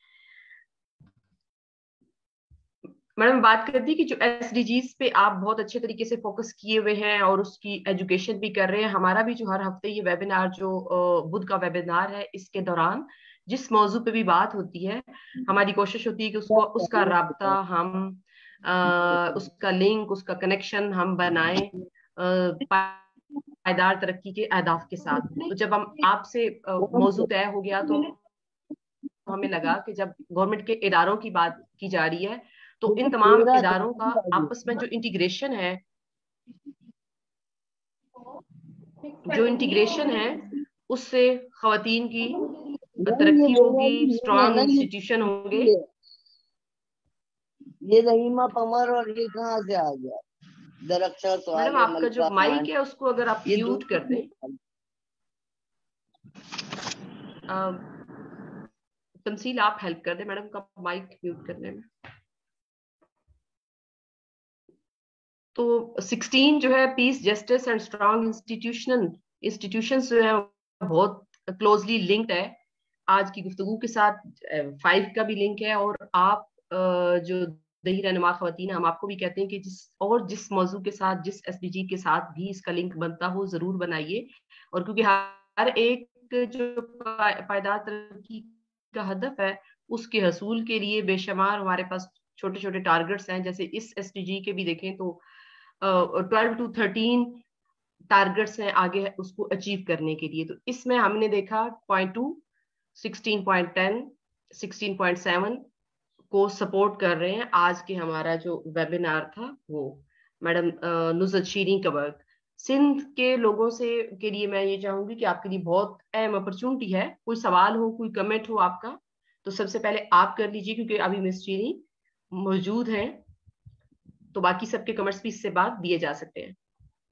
Speaker 1: میڈم بات کرتی کہ جو SDGs پہ آپ بہت اچھے طریقے سے فوکس کیے ہوئے ہیں اور اس کی ایجوکیشن بھی کر رہے ہیں. ہمارا بھی جو ہر ہفتے یہ ویبینار جو بدھ کا ویبینار ہے, اس کے دوران جس موضوع پہ بھی بات ہوتی ہے, ہماری کوشش ہوتی ہے کہ اس کا رابطہ ہم اس کا لنک, اس کا کنیکشن ہم بنائیں پائیدار ترقی کے اہداف کے ساتھ. تو جب ہم آپ سے موضوع طے ہو گیا تو ہمیں لگا کہ جب گورنمنٹ کے اداروں کی بات کی جا رہی ہے تو ان تمام اداروں کا آپس میں جو انٹیگریشن ہے اس سے خواتین کی ترقی ہوگی, اسٹرانگ انسٹیٹیوشن ہوں گے.
Speaker 2: یہ رحیمہ پمر اور یہ کہاں سے آ گیا؟ درخشاں
Speaker 1: میڈم آپ کا جو مائک ہے اس کو اگر آپ میوٹ کر دیں. تمثیل آپ ہیلپ کر دیں میڈم کا مائک میوٹ کرنے میں. تو 16 جو ہے peace, justice and strong institutions جو ہے بہت کلوزلی لنکڈ ہے آج کی گفتگو کے ساتھ. 5 کا بھی لنک ہے, اور آپ جو دیہی رہنما خواتین, ہم آپ کو بھی کہتے ہیں کہ جس موضوع کے ساتھ, جس SDG کے ساتھ بھی اس کا لنک بنتا ہو ضرور بنائیے. اور کیونکہ ہر ایک جو پائیدار ترقی کا ہدف ہے اس کے حصول کے لیے بے شمار ہمارے پاس چھوٹے چھوٹے ٹارگٹس ہیں. جیسے اس SDG کے بھی دیکھیں تو 12 to 13 ٹارگٹس ہیں آگے اس کو اچیو کرنے کے لیے. تو اس میں ہم نے دیکھا 0.2, 16.10, 16.7 کو سپورٹ کر رہے ہیں. آج کے ہمارا جو ویبینار تھا وہ میڈم نصرت شیریں کا ورک. سندھ کے لوگوں سے کے لیے میں یہ چاہوں گی کہ آپ کے لیے بہت اہم اپرچونٹی ہے. کوئی سوال ہو, کوئی کمنٹ ہو آپ کا, تو سب سے پہلے آپ کر لیجیے, کیونکہ ابھی مس شیریں موجود ہیں تو باقی سب کے کمنٹس بھی اس سے بعد دیے جا سکتے ہیں.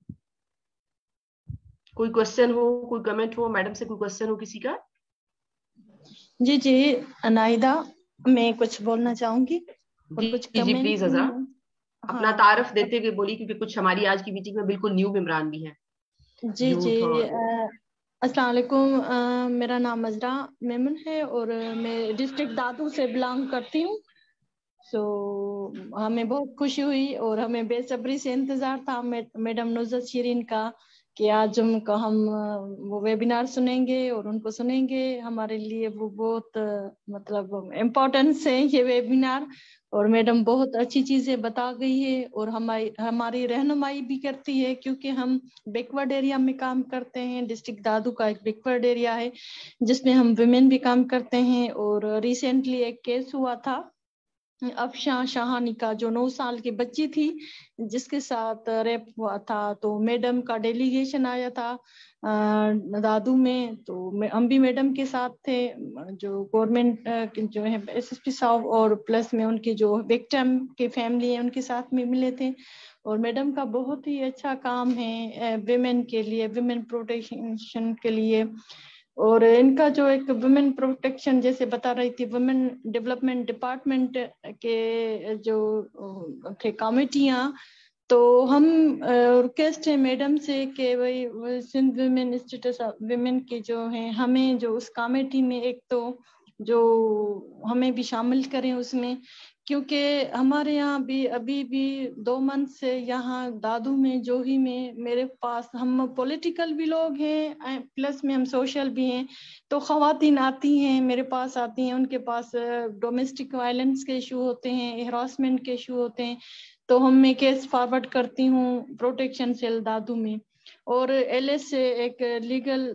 Speaker 1: کوئی کوشچن ہو, کوئی کمنٹ ہو, میڈم سے کوئی کوشچن ہو کسی کا؟
Speaker 4: جی نائدہ, میں کچھ بولنا چاہوں گی اور کچھ
Speaker 1: جی پلیز ازاں اپنا تعارف دیتے ہوئے بولی, کیونکہ کچھ ہماری آج کی میٹنگ میں بالکل نیو ممبران بھی ہیں.
Speaker 4: जी जी अस्सलाम वालेकुम। मेरा नाम अजरा मेमन है और मैं डिस्ट्रिक्ट दादू से बिलोंग करती हूँ। सो हमें बहुत खुशी हुई और हमें बेसब्री से इंतजार था मैडम नुज़रत शीरीन का कि आज हम वो वेबिनार सुनेंगे और उनको सुनेंगे। हमारे लिए वो बहुत मतलब इम्पोर्टेंस है ये वेबिनार, और मैडम बहुत अच्छी चीजें बता गई है और हमारी रहनुमाई भी करती है, क्योंकि हम बैकवर्ड एरिया में काम करते हैं। डिस्ट्रिक्ट दादू का एक बैकवर्ड एरिया है जिसमें हम वुमेन भी काम करते हैं। और रिसेंटली एक केस हुआ था अफशां शाहानी का, जो 9 साल की बच्ची थी जिसके साथ रेप हुआ था। तो मैडम का डेलीगेशन आया था दादू में, तो हम भी मैडम के साथ थे, जो गवर्नमेंट जो है एसएसपी साहब और प्लस में उनकी जो विक्टिम की फैमिली है उनके साथ में मिले थे। और मैडम का बहुत ही अच्छा काम है विमेन के लिए, विमेन प्रोटेक्शन के लिए। और इनका जो एक वुमेन प्रोटेक्शन जैसे बता रही थी, वुमेन डेवलपमेंट डिपार्टमेंट के जो थे कमेटियां, तो हम रिक्वेस्ट है मैडम से कि भाई Sindh women status of women के जो हैं हमें जो उस कमेटी में एक तो जो हमें भी शामिल करें उसमें, क्योंकि हमारे यहाँ भी अभी भी 2 मंथ से यहाँ दादू में जोही में मेरे पास, हम पॉलिटिकल भी लोग हैं प्लस में हम सोशल भी हैं, तो खवातीन आती हैं मेरे पास, आती हैं, उनके पास डोमेस्टिक वायलेंस के इशू होते हैं, हरासमेंट के इशू होते हैं, तो हम मैं केस फॉरवर्ड करती हूँ प्रोटेक्शन सेल दादू में। और एलएस से एक लीगल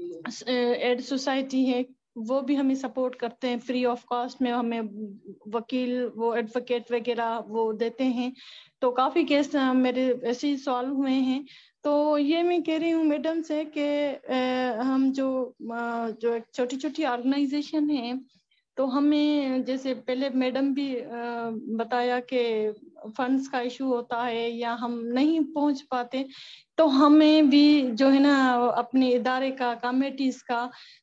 Speaker 4: एड सोसाइटी है, वो भी हमें सपोर्ट करते हैं फ्री ऑफ कॉस्ट में, हमें वकील वो एडवोकेट वगैरह वो देते हैं। तो काफ़ी केस मेरे ऐसे ही सॉल्व हुए हैं। तो ये मैं कह रही हूँ मैडम से कि हम जो एक छोटी छोटी ऑर्गेनाइजेशन है, तो हमें जैसे पहले मैडम भी बताया कि फंड्स का इशू होता है या हम नहीं पहुंच पाते, तो हमें भी जो है ना अपने इदारे का कमेटीज का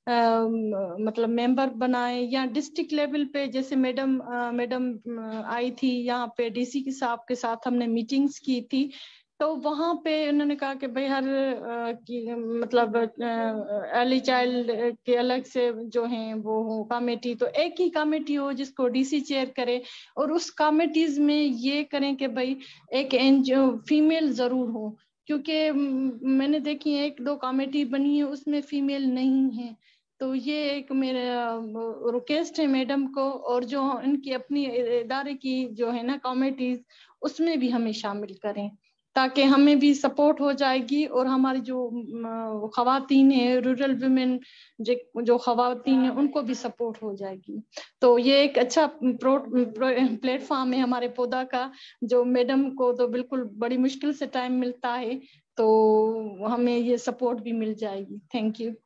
Speaker 4: मतलब मेंबर बनाए, या डिस्ट्रिक्ट लेवल पे जैसे मैडम आई थी यहाँ पे डीसी के साहब के साथ हमने मीटिंग्स की थी, तो वहाँ पे उन्होंने कहा कि भाई हर मतलब अर्ली चाइल्ड के अलग से जो हैं वो हो कमेटी, तो एक ही कमेटी हो जिसको डीसी चेयर करे, और उस कमेटीज में ये करें कि भाई एक एनजीओ फीमेल जरूर हो, क्योंकि मैंने देखी है 1-2 कमेटी बनी है उसमें फीमेल नहीं है। तो ये एक मेरा रिक्वेस्ट है मैडम को, और जो इनकी अपनी इदारे की जो है ना कमेटीज, उसमें भी हमें शामिल करें ताकि हमें भी सपोर्ट हो जाएगी, और हमारी जो खवातीन है रूरल वुमेन जो खवातीन है उनको भी सपोर्ट हो जाएगी। तो ये एक अच्छा प्लेटफॉर्म है हमारे पौधा का, जो मैडम को तो बिल्कुल बड़ी मुश्किल से टाइम मिलता है, तो हमें ये सपोर्ट भी मिल जाएगी। Thank you.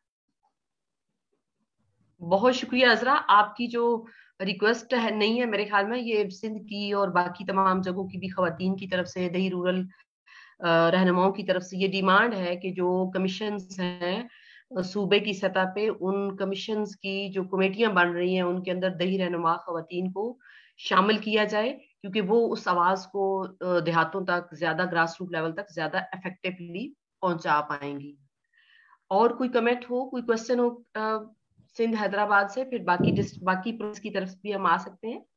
Speaker 1: बहुत शुक्रिया अजरा। आपकी जो रिक्वेस्ट है नहीं है मेरे ख्याल में, ये सिंध की और बाकी तमाम जगहों की भी खवातीन की तरफ से, दही रूरल रहनुमाओं की तरफ से ये डिमांड है कि जो कमीशंस हैं सूबे की सतह पे, उन कमीशंस की जो कमेटियां बन रही हैं उनके अंदर दही रहनुमा खवातीन को शामिल किया जाए, क्योंकि वो उस आवाज को देहातों तक ज्यादा, ग्रास रूट लेवल तक ज्यादा इफेक्टिवली पहुंचा पाएंगी। और कोई कमेंट हो, कोई क्वेश्चन हो सिंध हैदराबाद से, फिर बाकी प्रोvince की तरफ भी हम आ सकते हैं।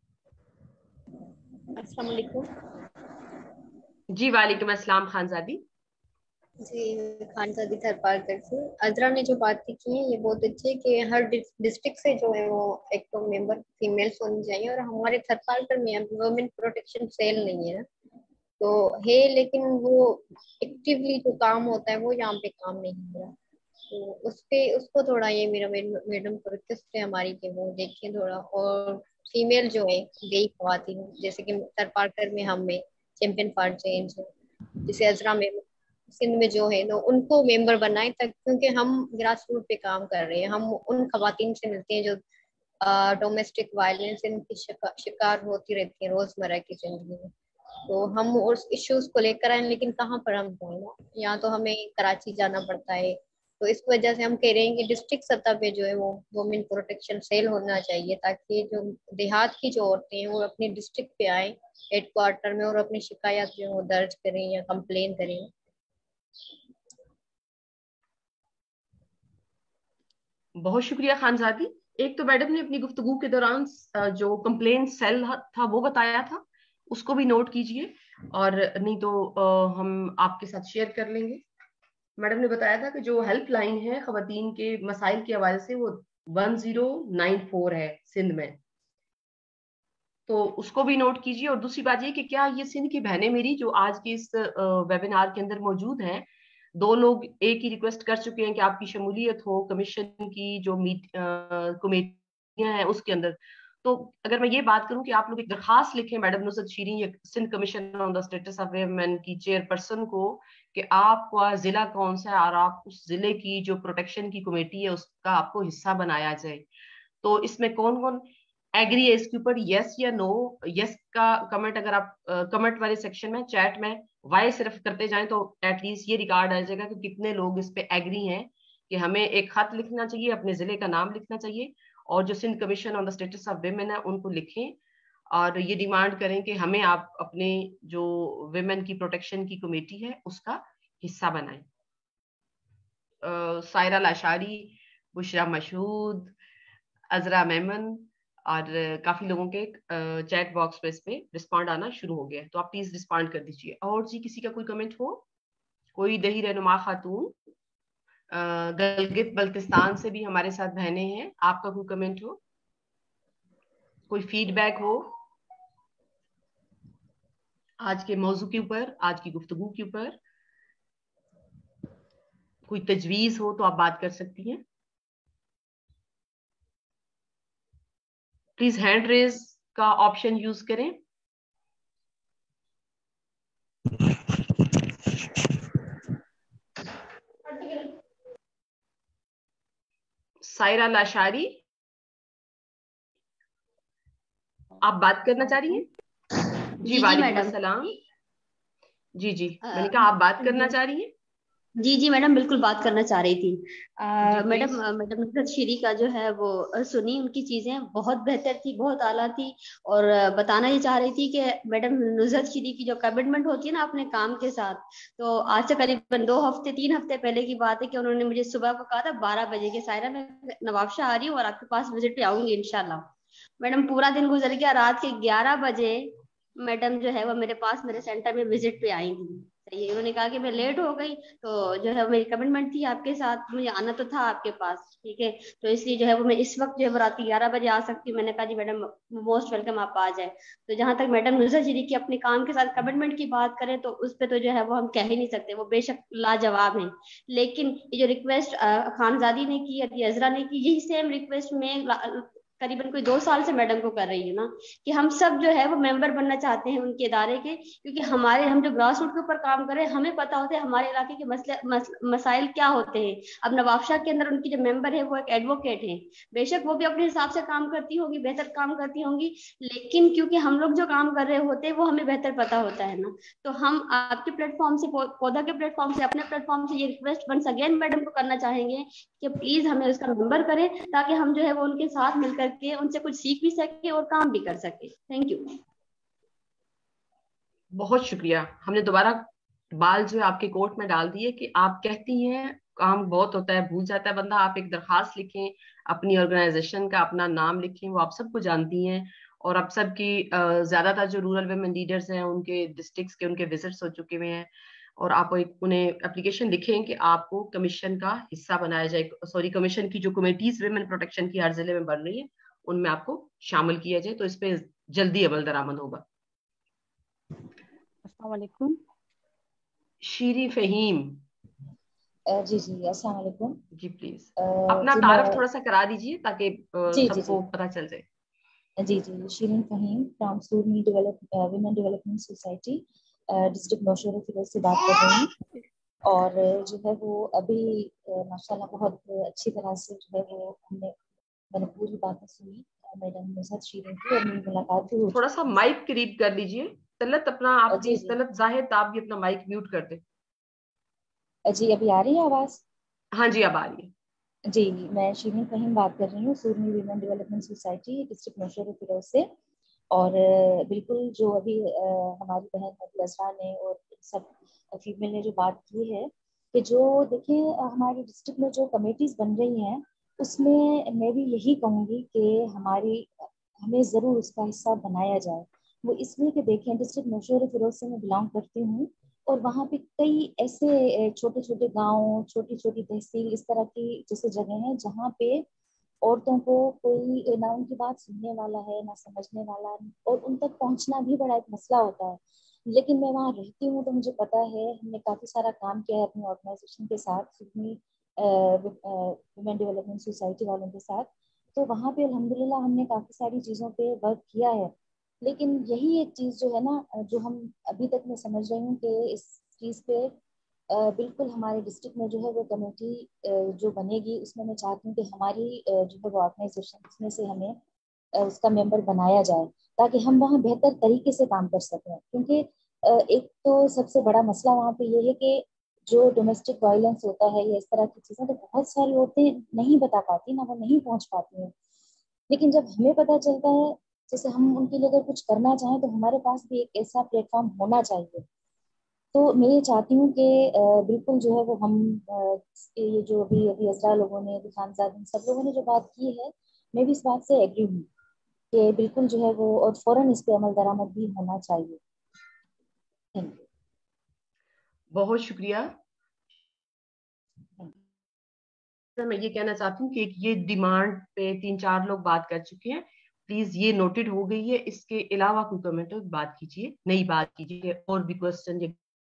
Speaker 5: अस्सलाम वालेकुम।
Speaker 1: जी वालेकुम अस्सलाम खानजादी।
Speaker 5: जी खानजादी थरपारकर से। अजरा ने जो बातें की हैं ये बहुत अच्छी है कि हर डिस्ट्रिक्ट से जो है वो एक तो मेंबर फीमेल्स होनी चाहिए, और हमारे थरपारकर में वुमेन प्रोटेक्शन सेल नहीं है तो है, लेकिन वो एक्टिवली जो काम होता है वो यहाँ पे काम नहीं हो रहा, तो उसको थोड़ा ये मेरा मैडम को रिक्वेस्ट है हमारी कि वो देखें थोड़ा। और फीमेल जो है गई खवातीन, जैसे कि थरपारकर में हम में चैंपियन फॉर चेंज है, जैसे अजरा में सिंध में जो है तो उनको मेंबर बनाए, तक क्योंकि हम ग्रास रूट पे काम कर रहे हैं, हम उन खवातीन से मिलते हैं जो डोमेस्टिक वायलेंस इनकी शिकार होती रहती है रोजमर्रा की जिंदगी में, तो हम उस इश्यूज को लेकर आए, लेकिन कहाँ पर हम जाएंगे, यहाँ तो हमें कराची जाना पड़ता है, तो इस वजह से हम कह रहे हैं कि डिस्ट्रिक्ट सतह पे जो है वो वुमेन प्रोटेक्शन सेल होना चाहिए, ताकि जो देहात की जो औरतें हैं वो अपनी डिस्ट्रिक्ट पे आए हेडक्वार्टर में और अपनी शिकायत जो है वो दर्ज करें या कंप्लेन करें।
Speaker 1: बहुत शुक्रिया खानजादी। एक तो मैडम ने अपनी गुफ्तगू के दौरान जो कंप्लेंट सेल था वो बताया था, उसको भी नोट कीजिए, और नहीं तो हम आपके साथ शेयर कर लेंगे। मैडम ने बताया था कि जो हेल्प लाइन है खवातीन के मसाइल के हवाले से वो 1094 है सिंध में, तो उसको भी नोट कीजिए। और दूसरी बात ये कि क्या ये सिंध की बहनें मेरी जो आज के इस वेबिनार के अंदर मौजूद हैं, 2 लोग एक ही रिक्वेस्ट कर चुके हैं कि आपकी शमूलियत हो कमीशन की जो कमेटियां हैं उसके अंदर। तो अगर मैं ये बात करूं कि आप लोग एक दरखास्त लिखें madam Nusrat Shireen Sindh commission on the status of women की चेयरपर्सन को कि आपका जिला कौन सा है और आप उस जिले की जो प्रोटेक्शन की कमेटी है उसका आपको हिस्सा बनाया जाए। तो इसमें कौन कौन एग्री है इसके ऊपर, यस या नो? यस का कमेंट अगर आप कमेंट वाले सेक्शन में चैट में वाई सिर्फ करते जाएं तो एटलीस्ट ये रिकॉर्ड आ जाएगा कि कितने लोग इस पे एग्री हैं कि हमें एक खत लिखना चाहिए, अपने जिले का नाम लिखना चाहिए, और जो Sindh commission on the status of women है उनको लिखें और ये डिमांड करें कि हमें आप अपने जो विमेन की प्रोटेक्शन की कमेटी है उसका हिस्सा बनाएं। सायरा लाशारी, बुशरा मशहूद, अजरा मेमन और काफी लोगों के चैट बॉक्स पे इस पे रिस्पॉन्ड आना शुरू हो गया है, तो आप प्लीज रिस्पॉन्ड कर दीजिए। और जी किसी का कोई कमेंट हो? कोई दही रहनुमा खातून गलगित बल्तिस्तान से भी हमारे साथ बहने हैं, आपका कोई कमेंट हो, कोई फीडबैक हो आज के मौजू के ऊपर, आज की गुफ्तगू के ऊपर, कोई तजवीज हो तो आप बात कर सकती हैं। प्लीज हैंड रेज का ऑप्शन यूज करें। सायरा लाशारी, आप बात करना चाह रही हैं? जी वालेकुम अस्सलाम। जी जी मैंने कहा आप बात करना चाह रही हैं?
Speaker 6: जी जी मैडम, बिल्कुल बात करना चाह रही थी। मैडम नुसरत शीरी का जो है वो सुनी, उनकी चीजें बहुत बेहतर थी, बहुत आला थी। और बताना ये चाह रही थी कि मैडम नुसरत शीरी की जो कमिटमेंट होती है ना अपने काम के साथ, तो आज से करीबन 3 हफ्ते पहले की बात है कि उन्होंने मुझे सुबह को कहा था 12 बजे के, सायरा मैं नवाबशाह आ रही हूँ और आपके पास विजिट पे आऊंगी इंशाल्लाह। मैडम पूरा दिन गुजर गया, रात के 11 बजे मैडम जो है वो मेरे पास मेरे सेंटर में विजिट पे आई थी। सही है, उन्होंने कहा कि मैं लेट हो गई, तो जो है मेरी कमिटमेंट थी आपके साथ, मुझे आना तो था आपके पास, ठीक है, तो इसलिए जो है वो मैं इस वक्त जो है वो रात के 11 बजे आ सकती हूँ। मैंने कहा जी मैडम मोस्ट वेलकम, आप आ जाए। तो जहां तक मैडम नुसरत शीरी की अपने काम के साथ कमिटमेंट की बात करें तो उस पर तो जो है वो हम कह ही नहीं सकते, वो बेशक लाजवाब है। लेकिन ये जो रिक्वेस्ट खानजादी ने की या अजरा ने की, यही सेम रिक्वेस्ट में करीबन कोई 2 साल से मैडम को कर रही है ना, कि हम सब जो है वो मेंबर बनना चाहते हैं उनके इदारे के, क्योंकि हम जो ग्रास रूट के ऊपर काम कर रहे हैं, हमें पता होता है हमारे इलाके के मसाइल क्या होते हैं। अब नवाबशाह के अंदर उनकी जो मेंबर है वो एक एडवोकेट है, बेशक वो भी अपने हिसाब से काम करती होगी, बेहतर काम करती होंगी, लेकिन क्योंकि हम लोग जो काम कर रहे होते हैं वो हमें बेहतर पता होता है ना। तो हम आपके प्लेटफॉर्म से, पौधा के प्लेटफॉर्म से, अपने प्लेटफॉर्म से ये रिक्वेस्ट वंस अगेन मैडम को करना चाहेंगे कि प्लीज हमें उसका मेंबर करें, ताकि हम जो है वो उनके साथ मिलकर के उनसे कुछ सीख भी सके और काम भी कर सके। Thank you.
Speaker 1: बहुत शुक्रिया। हमने दोबारा बाल जो है आपके कोर्ट में डाल दिए कि आप कहती हैं काम बहुत होता है, भूल जाता है बंदा। आप एक दरखास्त लिखें, अपनी ऑर्गेनाइजेशन का अपना नाम लिखें, वो आप सबको जानती हैं, और अब सबकी ज्यादातर जो रूरल वुमेन लीडर्स हैं उनके डिस्ट्रिक्ट्स के उनके विजिट्स हो चुके हुए हैं, और आप उन्हें एप्लीकेशन लिखें कि आपको कमीशन का हिस्सा बनाया जाए, सॉरी कमीशन की जो कमेटीज वुमेन प्रोटेक्शन की हर जिले में बन रही है उनमें आपको शामिल किया जाए, तो इस पे जल्दी अमल दरामद होगा।
Speaker 7: अस्सलाम वालेकुम।
Speaker 1: शीरी फहीम।
Speaker 7: जी जी अस्सलाम वालेकुम।
Speaker 1: जी प्लीज अपना तारफ थोड़ा सा करा दीजिए ताकि सबको पता चल जाए।
Speaker 7: जी जी Shireen Fahim from Surani women development society district Naushahro Feroze से बात कर रही हूँ। और जो है वो अभी माशाल्लाह बहुत अच्छी तरह से जो है वो मैंने पूरी बातें सुनी मैडम नुसरत शीरीन की, और मेरी मुलाकात भी।
Speaker 1: थोड़ा सा माइक करीब कर लीजिए तलत, अपना आप भी तलत जाहिद, आप भी अपना माइक म्यूट कर दे।
Speaker 7: जी अभी आ रही है आवाज?
Speaker 1: हाँ जी अब आ रही है।
Speaker 7: जी मैं शीरीन फहीम बात कर रही हूँ Surani women development society district Naushahro Feroze से। और बिल्कुल जो अभी हमारी बहन अजरा ने और सब फीमेल ने जो बात की है कि जो देखिए हमारे डिस्ट्रिक्ट में जो कमेटीज बन रही हैं اس میں میں بھی یہی کہوں گی کہ ہمیں ضرور اس کا حصہ بنایا جائے. وہ اس لیے کہ دیکھیں ڈسٹرکٹ نوشہر فیروز سے میں بلانگ کرتی ہوں اور وہاں پہ کئی ایسے چھوٹے چھوٹے گاؤں چھوٹی چھوٹی تحصیل اس طرح کی جیسے جگہ ہیں جہاں پہ عورتوں کو کوئی نہ ان کی بات سننے والا ہے نہ سمجھنے والا اور ان تک پہنچنا بھی بڑا ایک مسئلہ ہوتا ہے. لیکن میں وہاں رہتی ہوں تو مجھے پتا ہے ہم نے کافی سارا کام کیا ہے اپنی آرگنائزیشن کے ساتھ اپنی ویمن ڈیولپمنٹ سوسائٹی والوں کے ساتھ. تو وہاں پہ الحمدللہ ہم نے کافی ساری چیزوں پہ ورک کیا ہے. لیکن یہی ایک چیز جو ہے نا جو ہم ابھی تک میں سمجھ رہی ہوں کہ اس چیز پہ بالکل ہمارے ڈسٹرکٹ میں جو ہے وہ کمیٹی جو بنے گی اس میں میں چاہتی ہوں کہ ہماری جو ہے وہ آرگنائزیشن اس میں سے ہمیں اس کا ممبر بنایا جائے تاکہ ہم وہاں بہتر طریقے سے کام کر سکیں. کیونکہ ایک تو سب سے بڑا مسئلہ وہاں پہ یہ ہے کہ جو ڈومیسٹک وائلنس ہوتا ہے یا اس طرح کی چیزیں تو بہت ساری عورتیں نہیں بتا پاتی نہ وہ نہیں پہنچ پاتی ہیں. لیکن جب ہمیں پتہ چلتا ہے جیسے ہم ان کے لیے اگر کچھ کرنا چاہیں تو ہمارے پاس بھی ایک ایسا پلیٹ فارم ہونا چاہیے. تو میں یہ چاہتی ہوں کہ بالکل جو ہے وہ ہم یہ جو ابھی اسرا لوگوں نے خانزاد سب لوگوں نے جو بات کی ہے میں بھی اس بات سے ایگری ہوں کہ بالکل جو ہے وہ اور فوراً اس پہ عمل درآمد بھی ہونا چاہیے. Thank you.
Speaker 1: بہت شکریہ. میں یہ کہنا چاہتی ہوں کہ یہ ڈیمانڈ پہ 3-4 لوگ بات کر چکے ہیں. پلیز یہ نوٹڈ ہو گئی ہے. اس کے علاوہ کوئی کمنٹ ہو بات کیجیے نئی بات کیجیے اور بھی کوشچن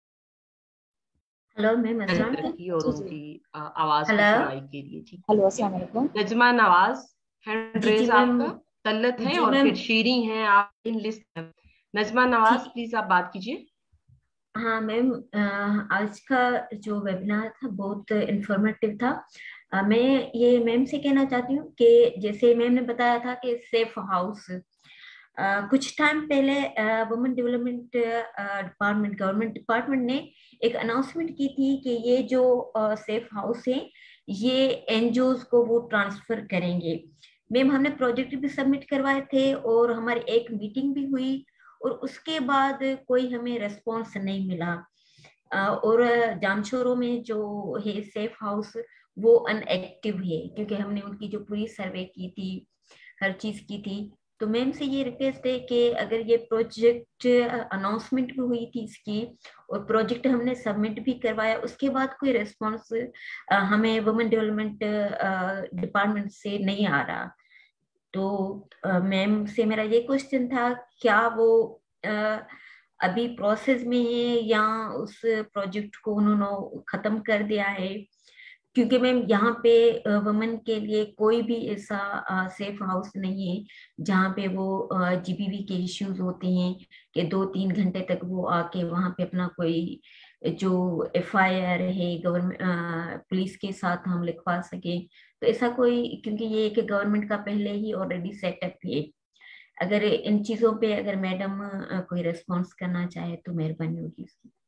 Speaker 8: ہلو میم السلام
Speaker 1: رکھیے اور ان کی آواز کو سنائی کے لیے. ٹھیک
Speaker 7: ہلو السلام علیکم.
Speaker 1: نجمہ نواز ہینڈ ریز آپ کا طلت ہے اور پھر شیریں ہیں آپ in list. Najma Nawaz please آپ بات کیجیے.
Speaker 8: ہاں میم آج کا جو ویبینار تھا بہت انفارمیٹیو تھا. میں یہ میم سے کہنا چاہتی ہوں کہ جیسے میم نے بتایا تھا کہ سیف ہاؤس کچھ ٹائم پہلے women development department government department نے ایک اناؤنسمنٹ کی تھی کہ یہ جو سیف ہاؤس ہیں یہ این جی اوز کو وہ ٹرانسفر کریں گے. میم ہم نے پروجیکٹ بھی سبمٹ کروائے تھے اور ہماری ایک میٹنگ بھی ہوئی اور اس کے بعد کوئی ہمیں ریسپانس نہیں ملا. اور جامشورو میں جو ہے سیف ہاؤس وہ ان ایکٹیو ہے کیونکہ ہم نے ان کی جو پوری سروے کی تھی ہر چیز کی تھی. تو میم سے یہ ریکویسٹ ہے کہ اگر یہ پروجیکٹ اناؤنسمنٹ بھی ہوئی تھی اس کی اور پروجیکٹ ہم نے سبمٹ بھی کروایا اس کے بعد کوئی ریسپانس ہمیں وومن ڈیولپمنٹ ڈپارٹمنٹ سے نہیں آ رہا. تو میم سے میرا یہ کوشچن تھا کیا وہ ابھی پروسیس میں ہے یا اس پروجیکٹ کو انہوں نے ختم کر دیا ہے کیونکہ میم یہاں پہ وومن کے لیے کوئی بھی ایسا سیف ہاؤس نہیں ہے جہاں پہ وہ جی بی وی کے ایشوز ہوتے ہیں کہ 2-3 گھنٹے تک وہ آ کے وہاں پہ اپنا کوئی جو ایف آئی آر ہے گورنمنٹ پولیس کے ساتھ ہم لکھوا سکیں. تو ایسا کوئی کیونکہ یہ ایک گورنمنٹ کا پہلے ہی آلریڈی سیٹ اپ ہے. اگر ان چیزوں پہ اگر میڈم کوئی ریسپانس کرنا چاہے تو مہربانی ہوگی اس کی.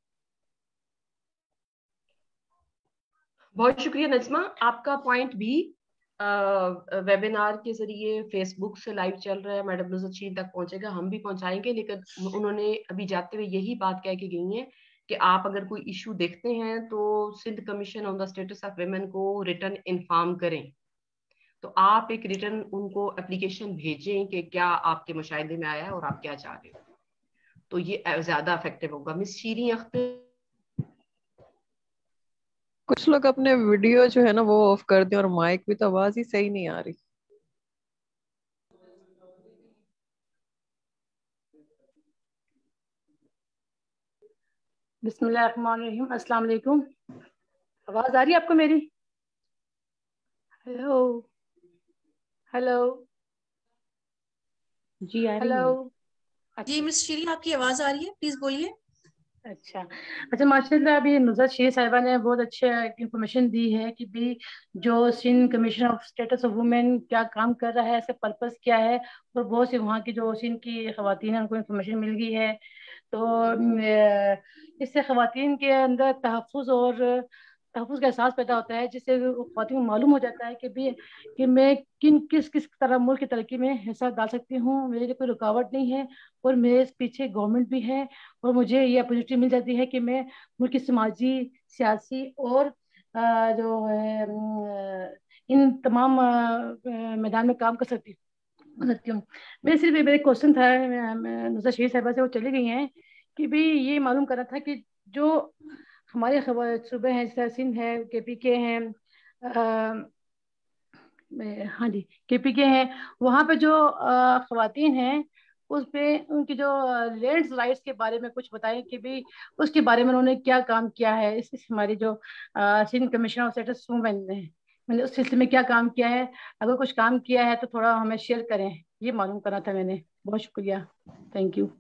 Speaker 1: بہت شکریہ نجمہ. آپ کا پوائنٹ بھی ویبینار کے ذریعے فیس بک سے لائیو چل رہا ہے. میڈم نصرت شیریں تک پہنچے گا ہم بھی پہنچائیں گے. لیکن انہوں نے ابھی جاتے ہوئے یہی بات کہہ کے گئی ہیں کہ آپ اگر کوئی ایشو دیکھتے ہیں تو Sindh commission on the status of women کو ریٹرن انفارم کریں. تو آپ ایک ریٹرن ان کو اپلیکیشن بھیجیں کہ کیا آپ کے مشاہدے میں آیا ہے اور آپ کیا چاہ رہے ہو. تو یہ زیادہ افیکٹو ہوگا. مس شیریں اختر.
Speaker 9: کچھ لوگ اپنے ویڈیو جو ہے نا وہ آف کر دیں اور مائک بھی تو آواز ہی صحیح نہیں آ رہی.
Speaker 3: بسم اللہ الرحمن الرحیم. السلام علیکم. آواز آ رہی ہے آپ کو میری؟ ہیلو ہیلو جی آ رہی ہے.
Speaker 10: جی مس شیریں آپ کی آواز آ رہی ہے پلیز بولیے.
Speaker 3: اچھا ماشاء اللہ. ابھی نصرت شیریں صاحبہ نے بہت اچھے انفارمیشن دی ہے کہ بھی جو Sindh commission of status of women کیا کام کر رہا ہے اس کا پرپس کیا ہے اور بہت سی وہاں کی جو سندھ کی خواتین ہیں ان کو انفارمیشن مل گئی ہے. تو اس سے خواتین کے اندر تحفظ کا احساس پیدا ہوتا ہے جس سے خواتین کو معلوم ہو جاتا ہے کہ میں کس طرح ملک کی ترقی میں حصہ ڈال سکتی ہوں. میرے لیے کوئی رکاوٹ نہیں ہے اور میرے پیچھے گورنمنٹ بھی ہے اور مجھے یہ اپرچونیٹی مل جاتی ہے کہ میں ملک کی سماجی سیاسی اور جو ہے इन तमाम मैदान में काम कर सकती हूँ। मेरे सिर्फ मेरे क्वेश्चन था नुसरत शरीफ साहिबा से, वो चली गई हैं, कि भाई ये मालूम करना था कि जो हमारे सूबे हैं, जैसे सिंध है, KPK हैं, हाँ जी KPK हैं, वहाँ पे जो खवातीन हैं उस पे उनकी जो लैंड राइट्स के बारे में कुछ बताएं कि भाई उसके बारे में उन्होंने क्या काम किया है। इस हमारी जो Sindh commission of status women ने, मैंने उस सिलसिले में क्या काम किया है, अगर कुछ काम किया है तो थोड़ा हमें शेयर करें, ये मालूम करना था मैंने। बहुत शुक्रिया, थैंक यू।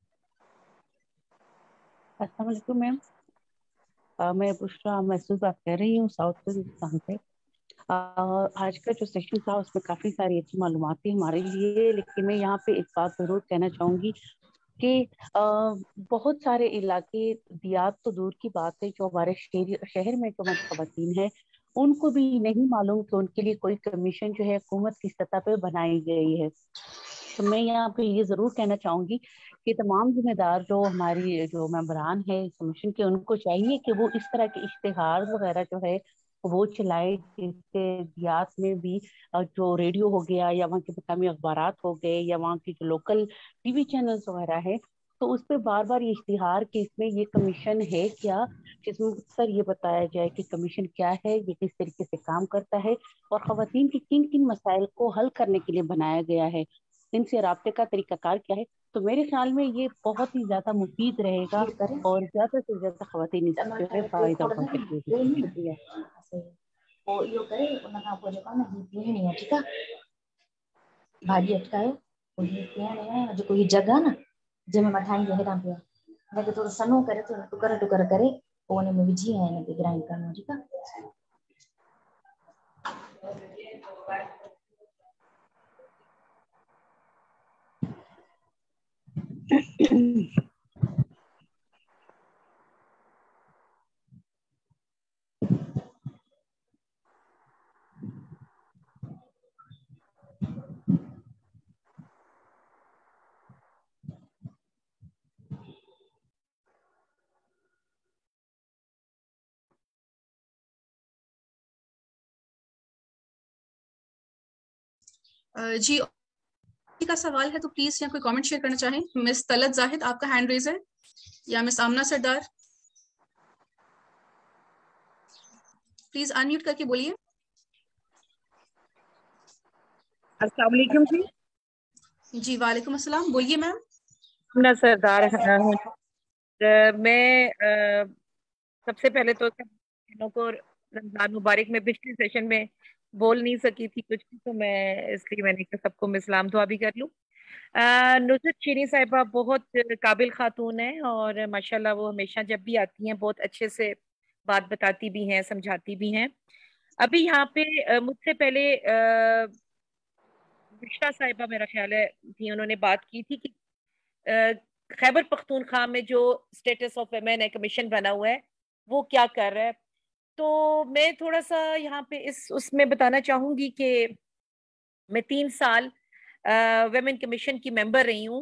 Speaker 11: अस्सलाम वालेकुम मैम, मैं बुशरा महसूस बात कर रही हूँ साउथ पाकिस्तान से। आज का जो सेशन था उसमें काफ़ी सारी अच्छी मालूमात थी हमारे लिए, लेकिन मैं यहाँ पे एक बात ज़रूर कहना चाहूँगी कि बहुत सारे इलाके, दियात तो दूर की बात है, जो हमारे शहर में जो हमारी ख़वातीन है उनको भी नहीं मालूम कि उनके लिए कोई कमीशन जो है हुकूमत की सतह पे बनाई गई है। तो मैं यहाँ पे ये ज़रूर कहना चाहूँगी कि तमाम जिम्मेदार जो हमारी जो मेंबरान है कमीशन के, उनको चाहिए कि वो इस तरह के इश्तिहार वगैरह जो है वो चलाए, जिससे दियात में भी जो रेडियो हो गया या वहाँ के मकामी अखबारात हो गए या वहाँ की जो लोकल TV चैनल्स वगैरह है, तो उस पर बार बार ये इश्तिहार कि इसमें ये कमीशन है क्या, जिसमें अक्सर ये बताया जाए कि कमीशन क्या है, ये किस तरीके से काम करता है और खवातीन के किन किन मसाइल को हल करने के लिए बनाया गया है, इनसे राब्ते का तरीकाकार क्या है। तो मेरे ख्याल में ये बहुत ही ज्यादा मुफीद रहेगा और ज्यादा से ज्यादा खवातीन इससे जो है फायदा उठा सकेगी। शुक्रिया।
Speaker 7: पोइ इहो करे उन खां पोइ जेको आहे न हीअ पीअणी आहे, ठीकु आहे, भाॼी अटकायो, पोइ हीअ पीअणी आहे, जेको हीअ जग आहे न जंहिंमें मथां हीअ हेठां पियो हिनखे थोरो सनो करे टुकर टुकर करे पोइ हुन में विझी ऐं हिनखे ग्राइंड करणो आहे, ठीकु आहे।
Speaker 10: जी का सवाल है तो प्लीज यहाँ कोई कमेंट शेयर करना चाहें। मिस तलत जाहिद, आपका हैंड रेज है, या miss Amna Sardar, please unmute करके बोलिए।
Speaker 12: अस्सलाम वालेकुम जी।
Speaker 10: जी वालेकुम अस्सलाम, बोलिए मैम।
Speaker 12: आमना सरदार हूँ। मैं सबसे पहले तो बहनों को रमजान मुबारक में पिछले सेशन में बोल नहीं सकी थी कुछ भी, तो मैं इसलिए मैंने कहा सबको मैं सलाम दुआ भी कर लूँ। नुसरत शरीफ साहिबा बहुत काबिल खातून है और माशाल्लाह वो हमेशा जब भी आती हैं बहुत अच्छे से बात बताती भी हैं, समझाती भी हैं। अभी यहाँ पे मुझसे पहले बिश्रा साहिबा मेरा ख्याल है थी, उन्होंने बात की थी कि खैबर पख्तूनख्वा में जो स्टेटस ऑफ वुमेन है कमीशन बना हुआ है वो क्या कर रहा है। तो मैं थोड़ा सा यहाँ पे इस उसमें बताना चाहूंगी कि मैं 3 साल वुमेन कमीशन की मेंबर रही हूँ।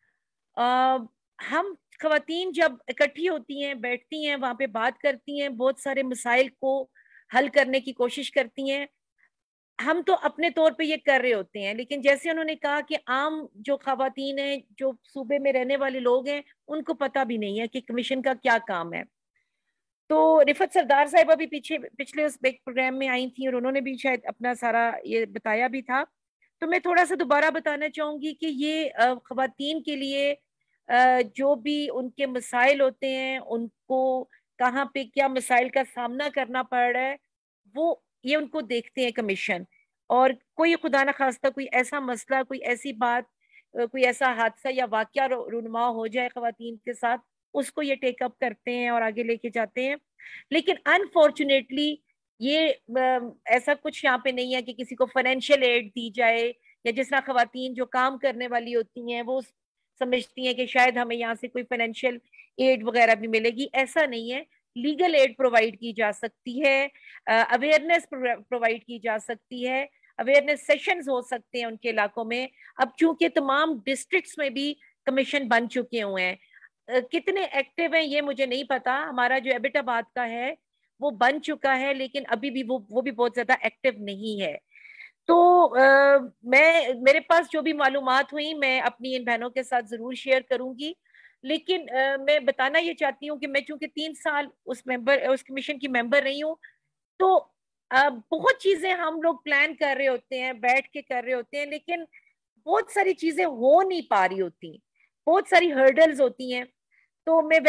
Speaker 12: हम खवातीन जब इकट्ठी होती हैं, बैठती हैं, वहाँ पे बात करती हैं, बहुत सारे मसाइल को हल करने की कोशिश करती हैं। हम तो अपने तौर पे ये कर रहे होते हैं, लेकिन जैसे उन्होंने कहा कि आम जो खवातीन हैं, जो सूबे में रहने वाले लोग हैं, उनको पता भी नहीं है कि कमीशन का क्या काम है। तो रिफत सरदार साहिबा भी पिछले उस बेक प्रोग्राम में आई थी और उन्होंने भी शायद अपना सारा ये बताया भी था। तो मैं थोड़ा सा दोबारा बताना चाहूंगी कि ये खवातीन के लिए जो भी उनके मसाइल होते हैं, उनको कहाँ पे क्या मसाइल का सामना करना पड़ रहा है, वो ये उनको देखते हैं कमीशन। और कोई खुदा न खास्ता कोई ऐसा मसला, कोई ऐसी बात, कोई ऐसा हादसा या वाकया रुनमा हो जाए खवातीन के साथ, उसको ये टेकअप करते हैं और आगे लेके जाते हैं। लेकिन अनफॉर्चुनेटली ये ऐसा कुछ यहाँ पे नहीं है कि किसी को फाइनेंशियल एड दी जाए, या जिस तरह खवातीन जो काम करने वाली होती हैं वो समझती हैं कि शायद हमें यहाँ से कोई फाइनेंशियल एड वगैरह भी मिलेगी। ऐसा नहीं है। लीगल एड प्रोवाइड की जा सकती है, अवेयरनेस प्रोवाइड की जा सकती है, अवेयरनेस सेशंस हो सकते हैं उनके इलाकों में। अब चूंकि तमाम डिस्ट्रिक्ट्स में भी कमीशन बन चुके हुए हैं, कितने एक्टिव हैं ये मुझे नहीं पता। हमारा जो एबटाबाद का है وہ بن چکا ہے لیکن ابھی بھی وہ بھی بہت زیادہ ایکٹیو نہیں ہے. تو میرے پاس جو بھی معلومات ہوئی میں اپنی ان بہنوں کے ساتھ ضرور شیئر کروں گی. لیکن میں بتانا یہ چاہتی ہوں کہ میں چونکہ 3 سال اس کمیشن کی ممبر رہی ہوں, تو بہت چیزیں ہم لوگ پلان کر رہے ہوتے ہیں, بیٹھ کے کر رہے ہوتے ہیں, لیکن بہت ساری چیزیں ہو نہیں پا رہی ہوتی, بہت ساری ہرڈلز ہوتی ہیں. تو میں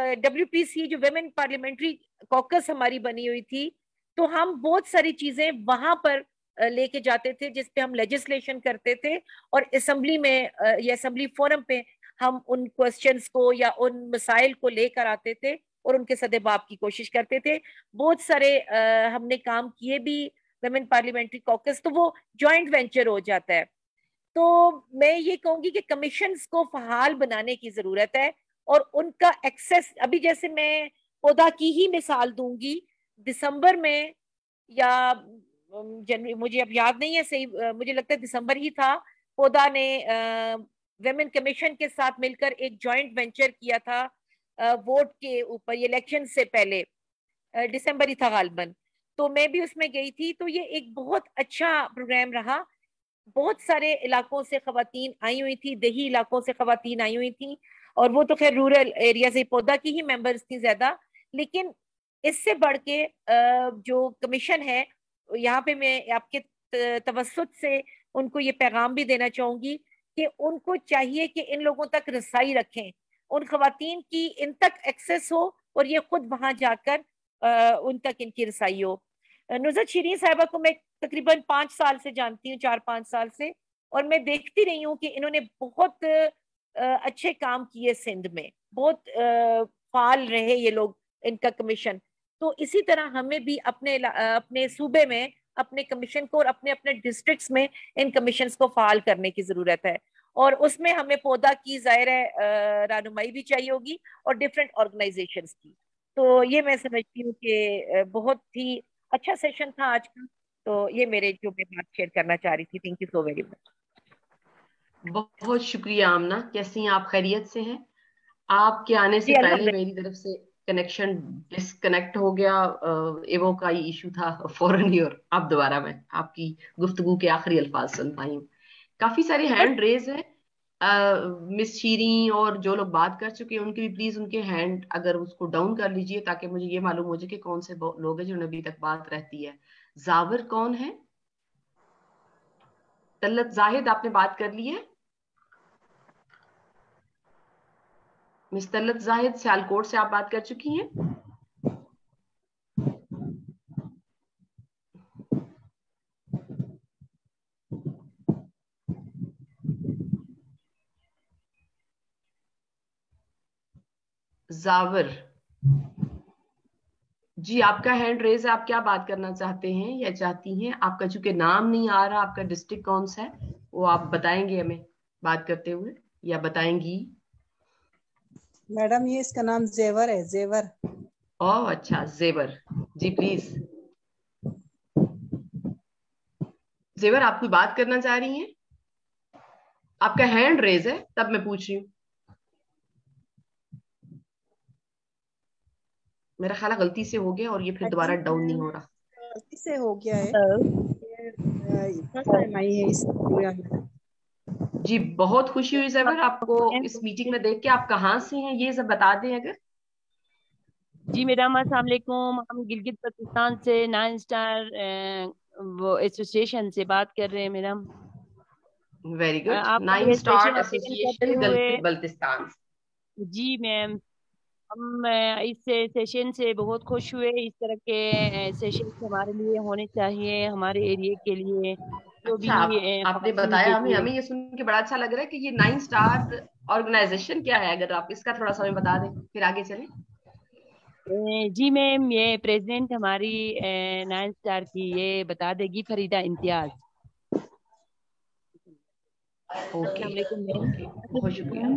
Speaker 12: WPC جو ویمن پارلیمنٹری کوکس ہماری بنی ہوئی تھی, تو ہم بہت ساری چیزیں وہاں پر لے کے جاتے تھے جس پہ ہم لیجسلیشن کرتے تھے, اور اسمبلی میں یا اسمبلی فورم پہ ہم ان کوسچنز کو یا ان مسائل کو لے کر آتے تھے اور ان کے سدباب کی کوشش کرتے تھے. بہت سارے ہم نے کام کیے بھی ویمن پارلیمنٹری کوکس, تو وہ جوائنٹ وینچر ہو جاتا ہے. تو میں یہ کہوں گی کہ کمیشنز کو فعال بنانے کی ضرورت ہے, اور ان کا ایکسیس, ابھی جیسے میں پودا کی ہی مثال دوں گی, دسمبر میں یا جنوری, مجھے اب یاد نہیں ہے صحیح, مجھے لگتا ہے دسمبر ہی تھا, پودا نے ویمن کمیشن کے ساتھ مل کر ایک جوائنٹ وینچر کیا تھا ووٹ کے اوپر, یہ الیکشن سے پہلے, دسمبر ہی تھا غالباً. تو میں بھی اس میں گئی تھی, تو یہ ایک بہت اچھا پروگرام رہا. بہت سارے علاقوں سے خواتین آئی ہوئی تھی, دیہی علاقوں سے خواتین آئی ہوئی تھیں, اور وہ تو خیر رورل ایریا سے پودا کی ہی ممبرز تھیں زیادہ. لیکن اس سے بڑھ کے جو کمیشن ہے یہاں پہ, میں آپ کے توسط سے ان کو یہ پیغام بھی دینا چاہوں گی کہ ان کو چاہیے کہ ان لوگوں تک رسائی رکھیں, ان خواتین کی ان تک ایکسیس ہو, اور یہ خود وہاں جا کر ان تک ان کی رسائی ہو. نصرت شیرین صاحبہ کو میں تقریباً 5 سال سے جانتی ہوں, 4-5 سال سے, اور میں دیکھتی رہی ہوں کہ انہوں نے بہت اچھے کام کیے سندھ میں, بہت فعال رہے یہ لوگ, ان کا کمیشن. تو اسی طرح ہمیں بھی اپنے صوبے میں اپنے کمیشن کو اور اپنے ڈسٹرکٹس میں ان کمیشنز کو فعال کرنے کی ضرورت ہے, اور اس میں ہمیں پودا کی ظاہر ہے رہنمائی بھی چاہیے ہوگی, اور ڈفرینٹ آرگنائزیشنز کی. تو یہ میں سمجھتی ہوں کہ بہت ہی اچھا سیشن تھا آج کا. تو یہ میں بات شیئر کرنا چاہ رہی تھی. Thank you so very much.
Speaker 1: بہت شکریہ آمنہ. کیسی ہیں آپ؟ خیریت سے ہیں؟ آپ کے آنے سے پہلے میری طرف سے کنیکشن ڈسکنیکٹ ہو گیا, ایوو کا ہی ایشو تھا فوراً ہی, اور اب دوبارہ میں آپ کی گفتگو کے آخری الفاظ سن پائی ہوں. کافی سارے ہینڈ ریز ہیں, مس شیریں اور جو لوگ بات کر چکے ہیں ان کے بھی پلیز ان کے ہینڈ اگر اس کو ڈاؤن کر لیجئے, تاکہ مجھے یہ معلوم ہو جائے کہ کون سے لوگ ہیں جنہوں نے ابھی تک بات رہتی ہے. زاور کون ہے؟ طلت زاہد, آپ نے بات کر لی ہے؟ مس طلت زاہد سیالکوٹ سے آپ بات کر چکی ہیں؟ زاور جی, آپ کا ہینڈ ریز ہے, آپ کیا بات کرنا چاہتے ہیں یا چاہتی ہیں؟ آپ کا چونکہ نام نہیں آ رہا, آپ کا ڈسٹرکٹ کون سا ہے وہ آپ بتائیں گے ہمیں بات کرتے ہوئے, یا بتائیں گی؟
Speaker 13: میڈم یہ اس کا نام زیور ہے, زیور.
Speaker 1: اوہ اچھا, زیور جی پلیز. زیور آپ کوئی بات کرنا چاہ رہی ہیں؟ آپ کا ہینڈ ریز ہے تب میں پوچھ رہی ہوں. میرا خیال غلطی سے ہو گیا اور یہ پھر دوبارہ ڈاؤن نہیں ہو رہا.
Speaker 13: غلطی سے ہو گیا ہے, فرسٹ ٹائم آئی ہے اس پروگرام میں.
Speaker 1: جی بہت خوشی ہوئی زیور آپ کو اس میٹنگ میں دیکھ کے. آپ کہاں سے ہیں یہ سب بتا دیں اگر.
Speaker 14: جی میڈم السلام علیکم, ہم گلگت بلتستان سے 9 اسٹار وہ ایسوسیشن سے بات کر رہے ہیں میڈم.
Speaker 1: ویری گڈ,
Speaker 14: آپ
Speaker 1: 9 اسٹار ایسوسیشن گلگت بلتستان.
Speaker 14: جی میم, ہم اس سیشن سے بہت خوش ہوئے. اس طرح کے سیشن ہمارے لیے ہونے چاہیے, ہمارے ایریے کے لیے.
Speaker 1: اچھا, آپ نے بتایا ہمیں یہ سن کے بڑا اچھا لگ رہا ہے کہ یہ 9 اسٹار آرگنائزیشن کیا ہے, اگر آپ اس کا تھوڑا سا ہمیں بتا دیں پھر آگے چلیں.
Speaker 14: جی میم, یہ پریزیڈنٹ ہماری 9 اسٹار کی یہ بتا دے گی, فریدہ امتیاز. السلام علیکم میم.
Speaker 1: بہت شکریہ.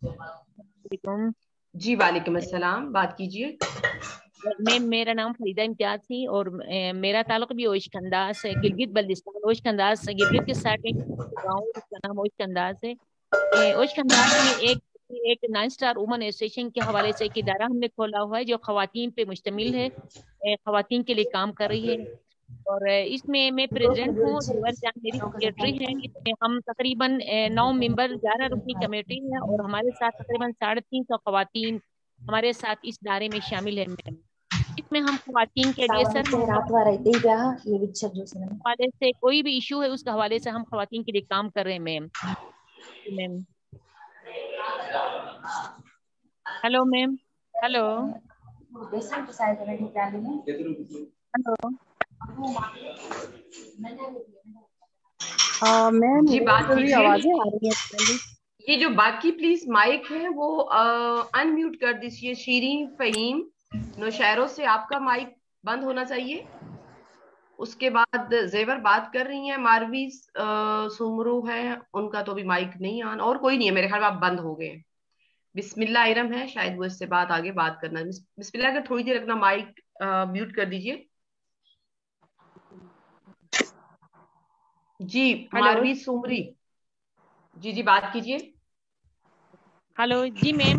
Speaker 1: جی وعلیکم السلام, بات کیجیے.
Speaker 14: میم میرا نام فریدہ امتیاز تھی, اور میرا تعلق بھی اوشک انداز ہے, گلگت بلتستان اوشک انداز. گلگت کے ساتھ گاؤں, اس کا نام اوشک انداز ہے. اوشک انداز میں ایک एक 9 स्टार वुमन एसोसिएशन के हवाले से एक इदारा हमने खोला हुआ है जो खवातीन पे मुश्तमिल है, खवातीन के लिए काम कर रही है। और इसमें मैं प्रेसिडेंट हूँ, देवर जान मेरी सेक्रेटरी है। इसमें हम तकरीबन 9 मेंबर, 11 रुकनी कमेटी है और हमारे साथ तकरीबन 350 खवातीन हमारे साथ इस दायरे में शामिल है मैम। इसमें हम खवातीन के लिए सर हवाले से कोई भी इशू है उसके हवाले से हम खवातीन के लिए काम कर रहे हैं ma'am. Ma'am hello ma'am, hello hello
Speaker 13: ma'am
Speaker 1: जी बात कीजिए।
Speaker 13: आवाजें आ रही है।
Speaker 1: ये जो बाकी प्लीज माइक है वो अनम्यूट कर दीजिए। शीरीन, फहीम, नौशहरों से आपका माइक बंद होना चाहिए। उसके बाद जेवर बात कर रही हैं, मारवी सुमरू है, उनका तो भी माइक नहीं ऑन, और कोई नहीं है मेरे ख्याल में, आप बंद हो गए। बिस्मिल्लाह इरम है, शायद वो इससे बात आगे बात करना। बिस्मिल्लाह का थोड़ी देर अपना माइक म्यूट कर दीजिए। जी मारवी सुमरी, जी बात कीजिए।
Speaker 14: हेलो जी मैम,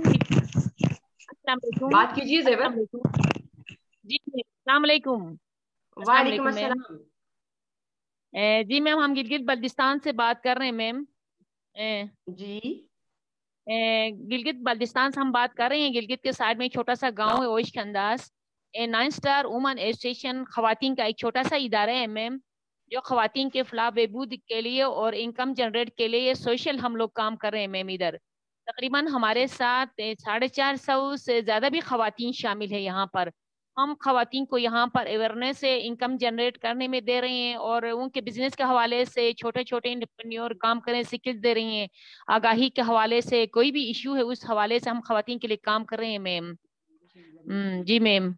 Speaker 1: बात कीजिए जेवर।
Speaker 14: जी अस्सलाम वालेकुम।
Speaker 1: वालेकुम अस्सलाम।
Speaker 14: जी मैम, हम गिलगित बल्तिस्तान से बात कर रहे हैं मैम।
Speaker 1: जी
Speaker 14: गिलगित बल्तिस्तान से हम बात कर रहे हैं। गिलगित के साइड में एक छोटा सा गांव है ओइश अंदाज। 9 स्टार वुमन एसोसिएशन खवातीन का एक छोटा सा इदारा है मैम, जो खवातीन के फलाह बहबूद के लिए और इनकम जनरेट के लिए सोशल हम लोग काम कर रहे हैं मैम। इधर तकरीबन हमारे साथ 450 से ज्यादा भी खवातीन शामिल है यहाँ पर। हम खवातीन को यहाँ पर अवेयरनेस से इनकम जनरेट करने में दे रहे हैं और उनके बिजनेस के हवाले से छोटे छोटे एंटरप्रेन्योर काम करने स्किल्स दे रही हैं। आगाही के हवाले से कोई भी इश्यू है उस हवाले से हम खवातीन के लिए काम कर रहे हैं मैम। जी मैम।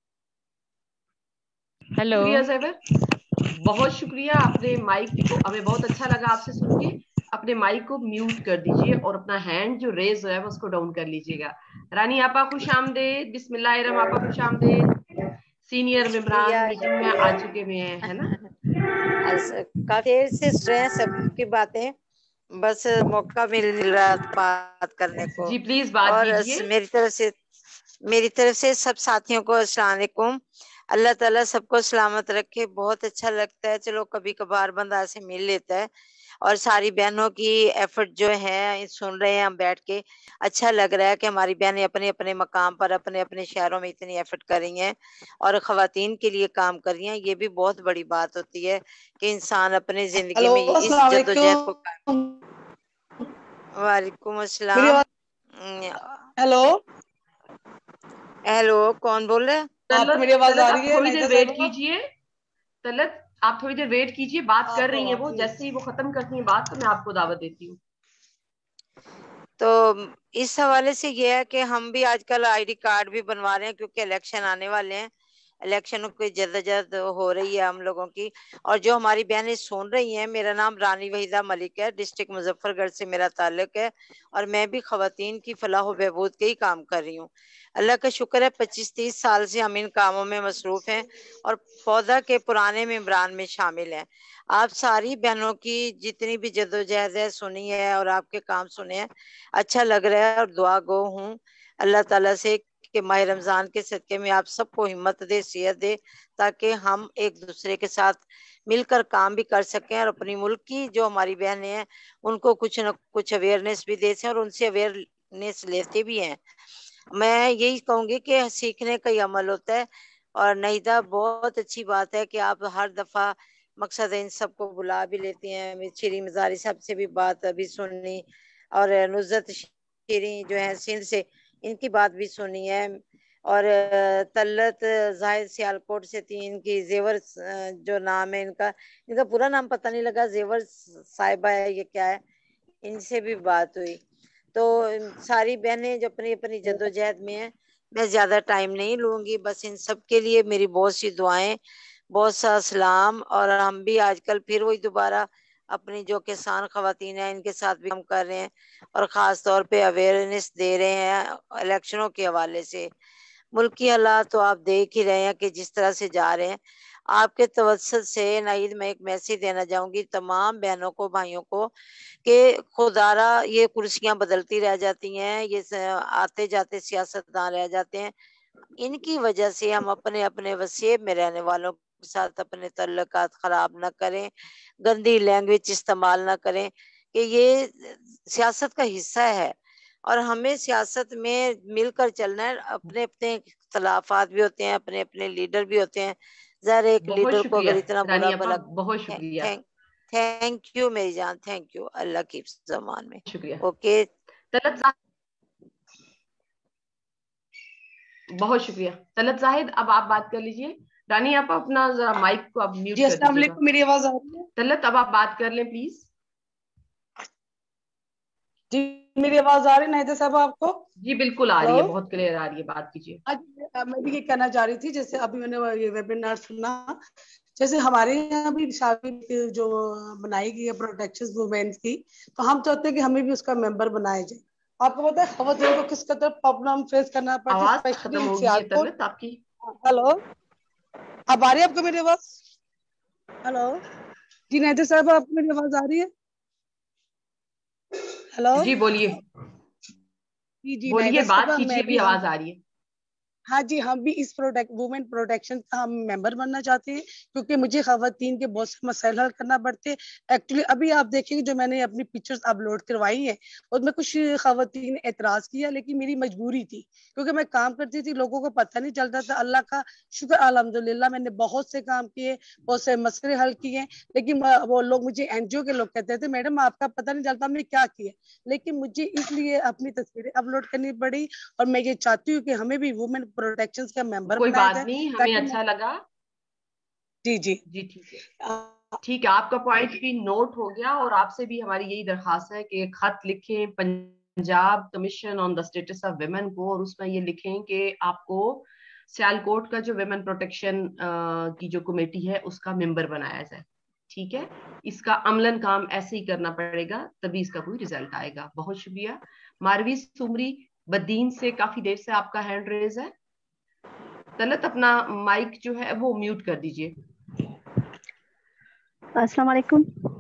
Speaker 14: हेलो,
Speaker 1: शुक्रिया जेवर, बहुत शुक्रिया। आपने माइक को, हमें बहुत अच्छा लगा आपसे सुन के। अपने माइक को म्यूट कर दीजिए और अपना हैंड जो रेज है उसको डाउन कर लीजिएगा। रानी आपा खुश आमदेद, बिस्मिल्लाहिर्रहमानिर्रहीम आपा खुश आमदेद। सीनियर मेंबरान मीटिंग में आ चुके हुए हैं, है ना?
Speaker 15: काफी देर से स्ट्रेस सबकी बातें, बस मौका मिल रहा बात करने को।
Speaker 1: जी प्लीज बात कीजिए।
Speaker 15: मेरी तरफ से सब साथियों को अस्सलाम वालेकुम। अल्लाह ताला सबको सलामत रखे। बहुत अच्छा लगता है, चलो कभी कभार बंदा से मिल लेता है। और सारी बहनों की एफर्ट जो है सुन रहे हैं हम बैठ के, अच्छा लग रहा है कि हमारी बहनें अपने अपने मकाम पर अपने अपने शहरों में इतनी एफर्ट कर रही हैं और खवातीन के लिए काम कर रही हैं। ये भी बहुत बड़ी बात होती है कि इंसान अपनी जिंदगी में इस जद्दोजहद को। वालेकुम अस्सलाम।
Speaker 16: हेलो
Speaker 15: हेलो, कौन बोल रहे हैं?
Speaker 16: आपको मेरी आवाज आ रही है?
Speaker 1: थोड़ी देर वेट कीजिए तलत, आप थोड़ी देर वेट कीजिए। बात कर रही हैं वो, जैसे ही वो खत्म करती हैं बात तो मैं आपको दावत देती हूँ।
Speaker 15: तो इस हवाले से ये है कि हम भी आजकल आईडी कार्ड भी बनवा रहे हैं क्योंकि इलेक्शन आने वाले हैं। इलेक्शनों की जद्दोजहद हो रही है हम लोगों की। और जो हमारी बहनें सुन रही हैं, मेरा नाम रानी वहीदा मलिक है, डिस्ट्रिक्ट मुजफ्फरगढ़ से मेरा ताल्लुक है और मैं भी खवातीन की फलाह व बहबूद के ही काम कर रही हूँ। अल्लाह का शुक्र है 25-30 साल से हम इन कामों में मसरूफ हैं और पौधा के पुराने मेंबरान में शामिल हैं। आप सारी बहनों की जितनी भी जद्दोजहद है सुनी है और आपके काम सुने हैं, अच्छा लग रहा है और दुआ गो हूँ अल्लाह ताला से कि माह रमजान के सदके में आप सबको हिम्मत दे, सेहत दे, ताकि हम एक दूसरे के साथ मिलकर काम भी कर सकें और अपनी मुल्क की जो हमारी बहनें हैं उनको कुछ न कुछ अवेयरनेस भी दे सकें और उनसे अवेयरनेस लेते भी हैं। मैं यही कहूंगी कि सीखने का ही अमल होता है। और नहीदा, बहुत अच्छी बात है कि आप हर दफा मकसद इन सबको बुला भी लेती हैं। श्री मजारी साहब से भी बात अभी सुनी और नुज़रत शीरी जो है सिंध से, इनकी बात भी सुनी है। और तलत जाहिद सियालकोट से थी, इनकी जेवर जो नाम है इनका पूरा नाम पता नहीं लगा, जेवर साहिबा है ये क्या है, इनसे भी बात हुई। तो सारी बहनें जो अपनी अपनी जद्दोजहद में हैं, मैं ज्यादा टाइम नहीं लूंगी, बस इन सब के लिए मेरी बहुत सी दुआएं, बहुत सा सलाम। और हम भी आजकल फिर वही दोबारा अपनी जो किसान खवातीन हैं इनके साथ भी काम कर रहे हैं और ख़ास तौर पे अवेयरनेस दे रहे हैं इलेक्शनों के हवाले से। ملک کی حالات تو آپ دیکھ ہی رہے ہیں کہ جس طرح سے جا رہے ہیں. آپ کے توسط سے نعید میں ایک میسیج دینا چاہوں گی تمام بہنوں کو بھائیوں کو کہ خدارا یہ کرسیاں بدلتی رہ جاتی ہیں, یہ آتے جاتے سیاستدان رہ جاتے ہیں. ان کی وجہ سے ہم اپنے اپنے وسیب میں رہنے والوں کے ساتھ اپنے تعلقات خراب نہ کریں, گندی لینگویج استعمال نہ کریں, کہ یہ سیاست کا حصہ ہے اور ہمیں سیاست میں مل کر چلنا ہے. اپنے اپنے اختلافات بھی ہوتے ہیں, اپنے اپنے لیڈر بھی ہوتے ہیں. ظاہر ایک
Speaker 1: بہت
Speaker 15: لیڈر کو
Speaker 1: شکریہ
Speaker 15: اگر اتنا برا
Speaker 1: رانی
Speaker 15: بلا,
Speaker 1: اپا, بہت شکریہ.
Speaker 15: تھینک یو میری جان, تھینک یو. اللہ کی زمان میں
Speaker 1: شکریہ.
Speaker 15: اوکے.
Speaker 1: بہت شکریہ. طلعت زاہد اب آپ بات کر لیجئے. رانی آپ اپنا ذرا مائک کو اب میوٹ
Speaker 16: جی
Speaker 1: کر
Speaker 16: السلام
Speaker 1: دیجیے گا.
Speaker 16: علیکم, میری آواز آ رہی ہے؟
Speaker 1: طلعت اب آپ بات کر لیں پلیز.
Speaker 16: جی میری آواز آ رہی ہے ناہیدہ صاحب آپ کو؟
Speaker 1: جی بالکل آ رہی ہے, بہت کلیئر آ رہی ہے, بات کیجیے.
Speaker 16: میں بھی یہ کہنا چاہ رہی تھی, جیسے ابھی میں نے یہ ویبینار سنا, جیسے ہمارے یہاں بھی شادی جو بنائی گئی ہے پروٹیکشن وومینس کی, تو ہم چاہتے ہیں کہ ہمیں بھی اس کا ممبر بنایا جائے. آپ کو پتا ہے خواتین کو کس قدر پرابلم فیس کرنا پڑتا ہے,
Speaker 1: آواز
Speaker 16: اسپیشلی
Speaker 1: ختم
Speaker 16: ان
Speaker 1: ہو گئی ہے
Speaker 16: سیالکوٹ.
Speaker 1: طلعت آپ کی.
Speaker 16: ہلو, اب آ رہی ہے آپ کو میری آواز؟ ہلو جی ناہیدہ صاحب آپ کو میری آواز آ رہی ہے؟ ہلو
Speaker 1: جی بولیے,
Speaker 16: جی
Speaker 1: بولیے,
Speaker 16: ناہیدہ
Speaker 1: بات
Speaker 16: صاحب میں
Speaker 1: کیجیے, بھی
Speaker 16: ہم
Speaker 1: آواز آ رہی ہے.
Speaker 16: ہاں جی, ہم بھی اس وومن پروٹیکشن کا ہم ممبر بننا چاہتے ہیں, کیونکہ مجھے خواتین کے بہت سے مسائل حل کرنا پڑتے ہیں. ایکچولی ابھی آپ دیکھیں گے جو میں نے اپنی پکچرز اپلوڈ کروائی ہیں, اور میں کچھ خواتین اعتراض کیا, لیکن میری مجبوری تھی کیونکہ میں کام کرتی تھی, لوگوں کو پتہ نہیں چلتا تھا. اللہ کا شکر الحمدللہ میں نے بہت سے کام کیے, بہت سے مسئلے حل کیے, لیکن وہ لوگ مجھے NGO کے لوگ کہتے تھے میڈم آپ کا پتہ نہیں چلتا ہم نے کیا کیا, لیکن مجھے اس لیے اپنی تصویریں اپلوڈ کرنی پڑی. اور میں یہ چاہتی ہوں کہ ہمیں بھی وومن پروٹیکشن کا ممبر
Speaker 1: کوئی
Speaker 16: بنایا
Speaker 1: بات
Speaker 16: جائے
Speaker 1: نہیں, ہمیں
Speaker 16: تاکہ
Speaker 1: اچھا لگا.
Speaker 16: جی
Speaker 1: جی ٹھیک ہے, ٹھیک ہے, آپ کا پوائنٹ بھی نوٹ ہو گیا. اور آپ سے بھی ہماری یہی درخواست ہے کہ خط لکھیں Punjab commission on the status of women کو, اور اس میں یہ لکھیں کہ آپ کو سیالکوٹ کا جو ویمن پروٹیکشن کی جو کمیٹی ہے اس کا ممبر بنایا جائے. ٹھیک ہے, اس کا عملاً کام ایسے ہی کرنا پڑے گا, تبھی اس کا کوئی ریزلٹ آئے گا. بہت شکریہ. ماروی سومری بدین سے کافی دیر سے آپ کا ہینڈ ریز ہے. طلعت اپنا مائک جو ہے وہ میوٹ کر دیجئے.
Speaker 17: السلام علیکم.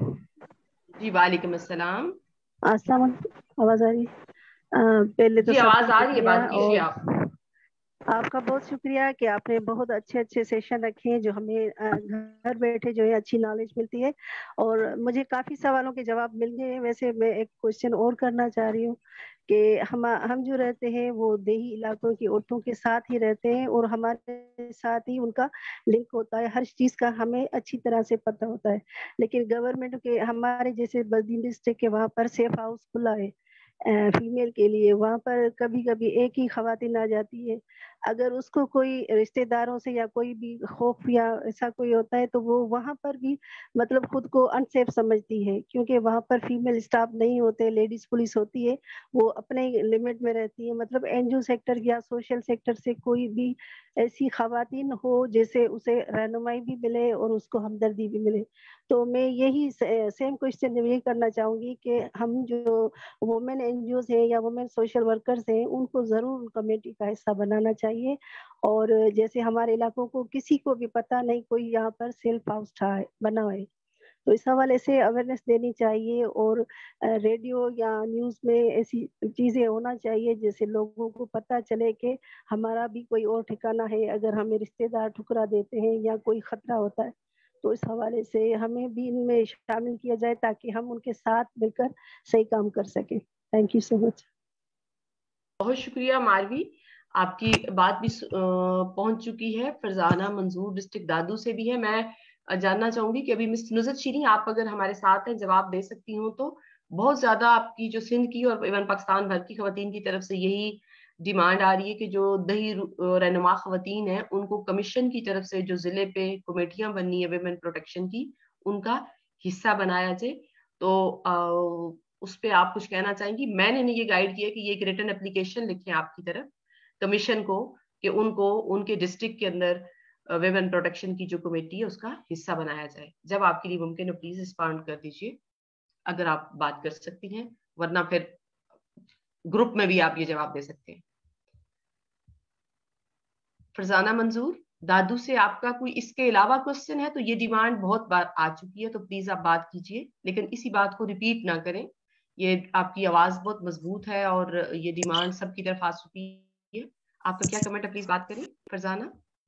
Speaker 1: جی وعلیکم السلام.
Speaker 17: السلام علیکم, آواز آ رہی ہے؟ پہلے تو
Speaker 1: جی
Speaker 17: سب
Speaker 1: آواز
Speaker 17: کا
Speaker 1: آ رہی ہے,
Speaker 17: شکریہ,
Speaker 1: بات کیجیے
Speaker 17: اور
Speaker 1: آپ.
Speaker 17: آپ کا بہت شکریہ کہ آپ نے بہت اچھے اچھے سیشن رکھے ہیں جو ہمیں گھر بیٹھے جو ہے اچھی نالج ملتی ہے, اور مجھے کافی سوالوں کے جواب مل گئے ہیں. ویسے میں ایک کوشچن اور کرنا چاہ رہی ہوں کہ ہم جو رہتے ہیں وہ دیہی علاقوں کی عورتوں کے ساتھ ہی رہتے ہیں, اور ہمارے ساتھ ہی ان کا لنک ہوتا ہے, ہر چیز کا ہمیں اچھی طرح سے پتہ ہوتا ہے. لیکن گورنمنٹ کے ہمارے جیسے بدین ڈسٹرکٹ کے وہاں پر سیف ہاؤس کھلا ہے فیمیل کے لیے, وہاں پر کبھی کبھی ایک ہی خواتین آ جاتی ہے. اگر اس کو کوئی رشتہ داروں سے یا کوئی بھی خوف یا ایسا کوئی ہوتا ہے تو وہ وہاں پر بھی مطلب خود کو انسیف سمجھتی ہے, کیونکہ وہاں پر فیمیل اسٹاف نہیں ہوتے, لیڈیز پولیس ہوتی ہے, وہ اپنے لمٹ میں رہتی ہے. مطلب NGO سیکٹر یا سوشل سیکٹر سے کوئی بھی ایسی خواتین ہو جیسے اسے رہنمائی بھی ملے اور اس کو ہمدردی بھی ملے. تو میں یہی سیم کوشچن یہ کرنا چاہوں گی کہ ہم جو وومن NGOs ہیں یا وومن سوشل ورکرز ہیں ان کو ضرور کمیٹی کا حصہ بنانا چاہیے. اور جیسے ہمارے علاقوں کو کسی کو بھی پتہ نہیں کوئی یہاں پر سیلف ہاؤس بنا ہے, تو اس حوالے سے اویئرنیس دینی چاہیے, اور ریڈیو یا نیوز میں ایسی چیزیں ہونا چاہیے جیسے لوگوں کو پتہ چلے کہ ہمارا بھی کوئی اور ٹھکانہ ہے اگر ہمیں رشتہ دار ٹھکرا دیتے ہیں یا کوئی خطرہ ہوتا ہے. تو اس حوالے سے ہمیں بھی ان میں شامل کیا جائے تاکہ ہم ان کے ساتھ مل کر صحیح کام کر سکیں. Thank you so much.
Speaker 1: بہت شکریہ ماروی, آپ کی بات بھی پہنچ چکی ہے. فرزانہ منظور ڈسٹرکٹ دادو سے بھی ہے. میں جاننا چاہوں گی کہ ابھی مس نصرت شیریں آپ اگر ہمارے ساتھ ہیں جواب دے سکتی ہوں تو. بہت زیادہ آپ کی جو سندھ کی اور ایون پاکستان بھر کی خواتین کی طرف سے یہی ڈیمانڈ آ رہی ہے کہ جو دیہی رہنما خواتین ہیں ان کو کمیشن کی طرف سے جو ضلع پہ کمیٹیاں بننی ہے ویمن پروٹیکشن کی, ان کا حصہ بنایا جائے. تو اس پہ آپ کچھ کہنا چاہیں گی؟ میں نے یہ گائیڈ کیا کہ یہ ایک ریٹن اپلیکیشن لکھیں آپ کی طرف کمیشن کو کہ ان کو ان کے ڈسٹرکٹ کے اندر ویمن پروٹیکشن کی جو کمیٹی ہے اس کا حصہ بنایا جائے. جب آپ کے لیے ممکن ہے پلیز رسپونڈ کر دیجیے اگر آپ بات کر سکتی ہیں, ورنہ پھر گروپ میں بھی آپ یہ جواب دے سکتے ہیں. फरजाना मंजूर, दादू से आपका कोई इसके अलावा क्वेश्चन है? तो ये डिमांड बहुत बार आ चुकी है, तो प्लीज आप बात कीजिए, लेकिन इसी बात को रिपीट ना करें। ये आपकी आवाज बहुत मजबूत है और ये डिमांड सबकी तरफ आ चुकी है। आपका क्या कमेंट है, प्लीज बात करें फरजाना।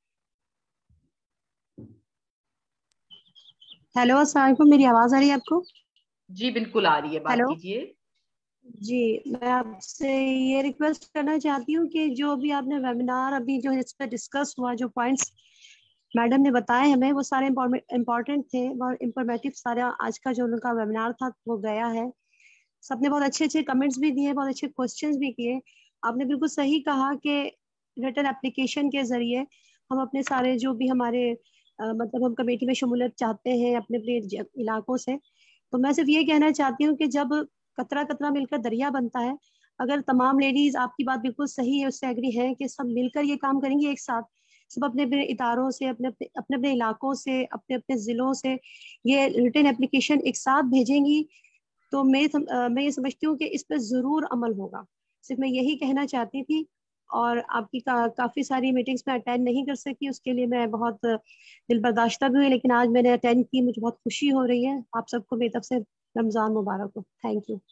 Speaker 17: हेलो, अस्सलाम वालेकुम, मेरी आवाज आ रही है आपको?
Speaker 1: जी बिल्कुल आ रही है, बात कीजिए।
Speaker 17: जी, मैं आपसे ये रिक्वेस्ट करना चाहती हूँ कि जो भी आपने वेबिनार अभी जो इस पर डिस्कस हुआ, जो पॉइंट्स मैडम ने बताए हमें, वो सारे इम्पोर्टेंट थे और इंफॉर्मेटिव। सारा आज का जो उनका वेबिनार था वो गया है। सबने बहुत अच्छे अच्छे कमेंट्स भी दिए, बहुत अच्छे क्वेश्चंस भी किए। आपने बिल्कुल सही कहा कि रिटन एप्लीकेशन के जरिए हम अपने सारे जो भी हमारे मतलब हम कमेटी में शमूलियत चाहते हैं अपने अपने इलाकों से, तो मैं सिर्फ ये कहना चाहती हूँ कि जब कतरा कतरा मिलकर दरिया बनता है, अगर तमाम लेडीज, आपकी बात बिल्कुल सही है, उससे एग्री है कि सब मिलकर ये काम करेंगे एक साथ, सब अपने अपने इदारों से, अपने अपने इलाकों से, अपने अपने जिलों से ये रिटन एप्लीकेशन एक साथ भेजेंगी, तो मैं ये समझती हूँ कि इस पर जरूर अमल होगा। सिर्फ मैं यही कहना चाहती थी। और आपकी काफी सारी मीटिंग्स में अटेंड नहीं कर सकी, उसके लिए मैं बहुत दिल बर्दाश्ता भी हुई, लेकिन आज मैंने अटेंड की, मुझे बहुत खुशी हो रही है। आप सबको मेरी तरफ से रमजान मुबारक हो। Thank you.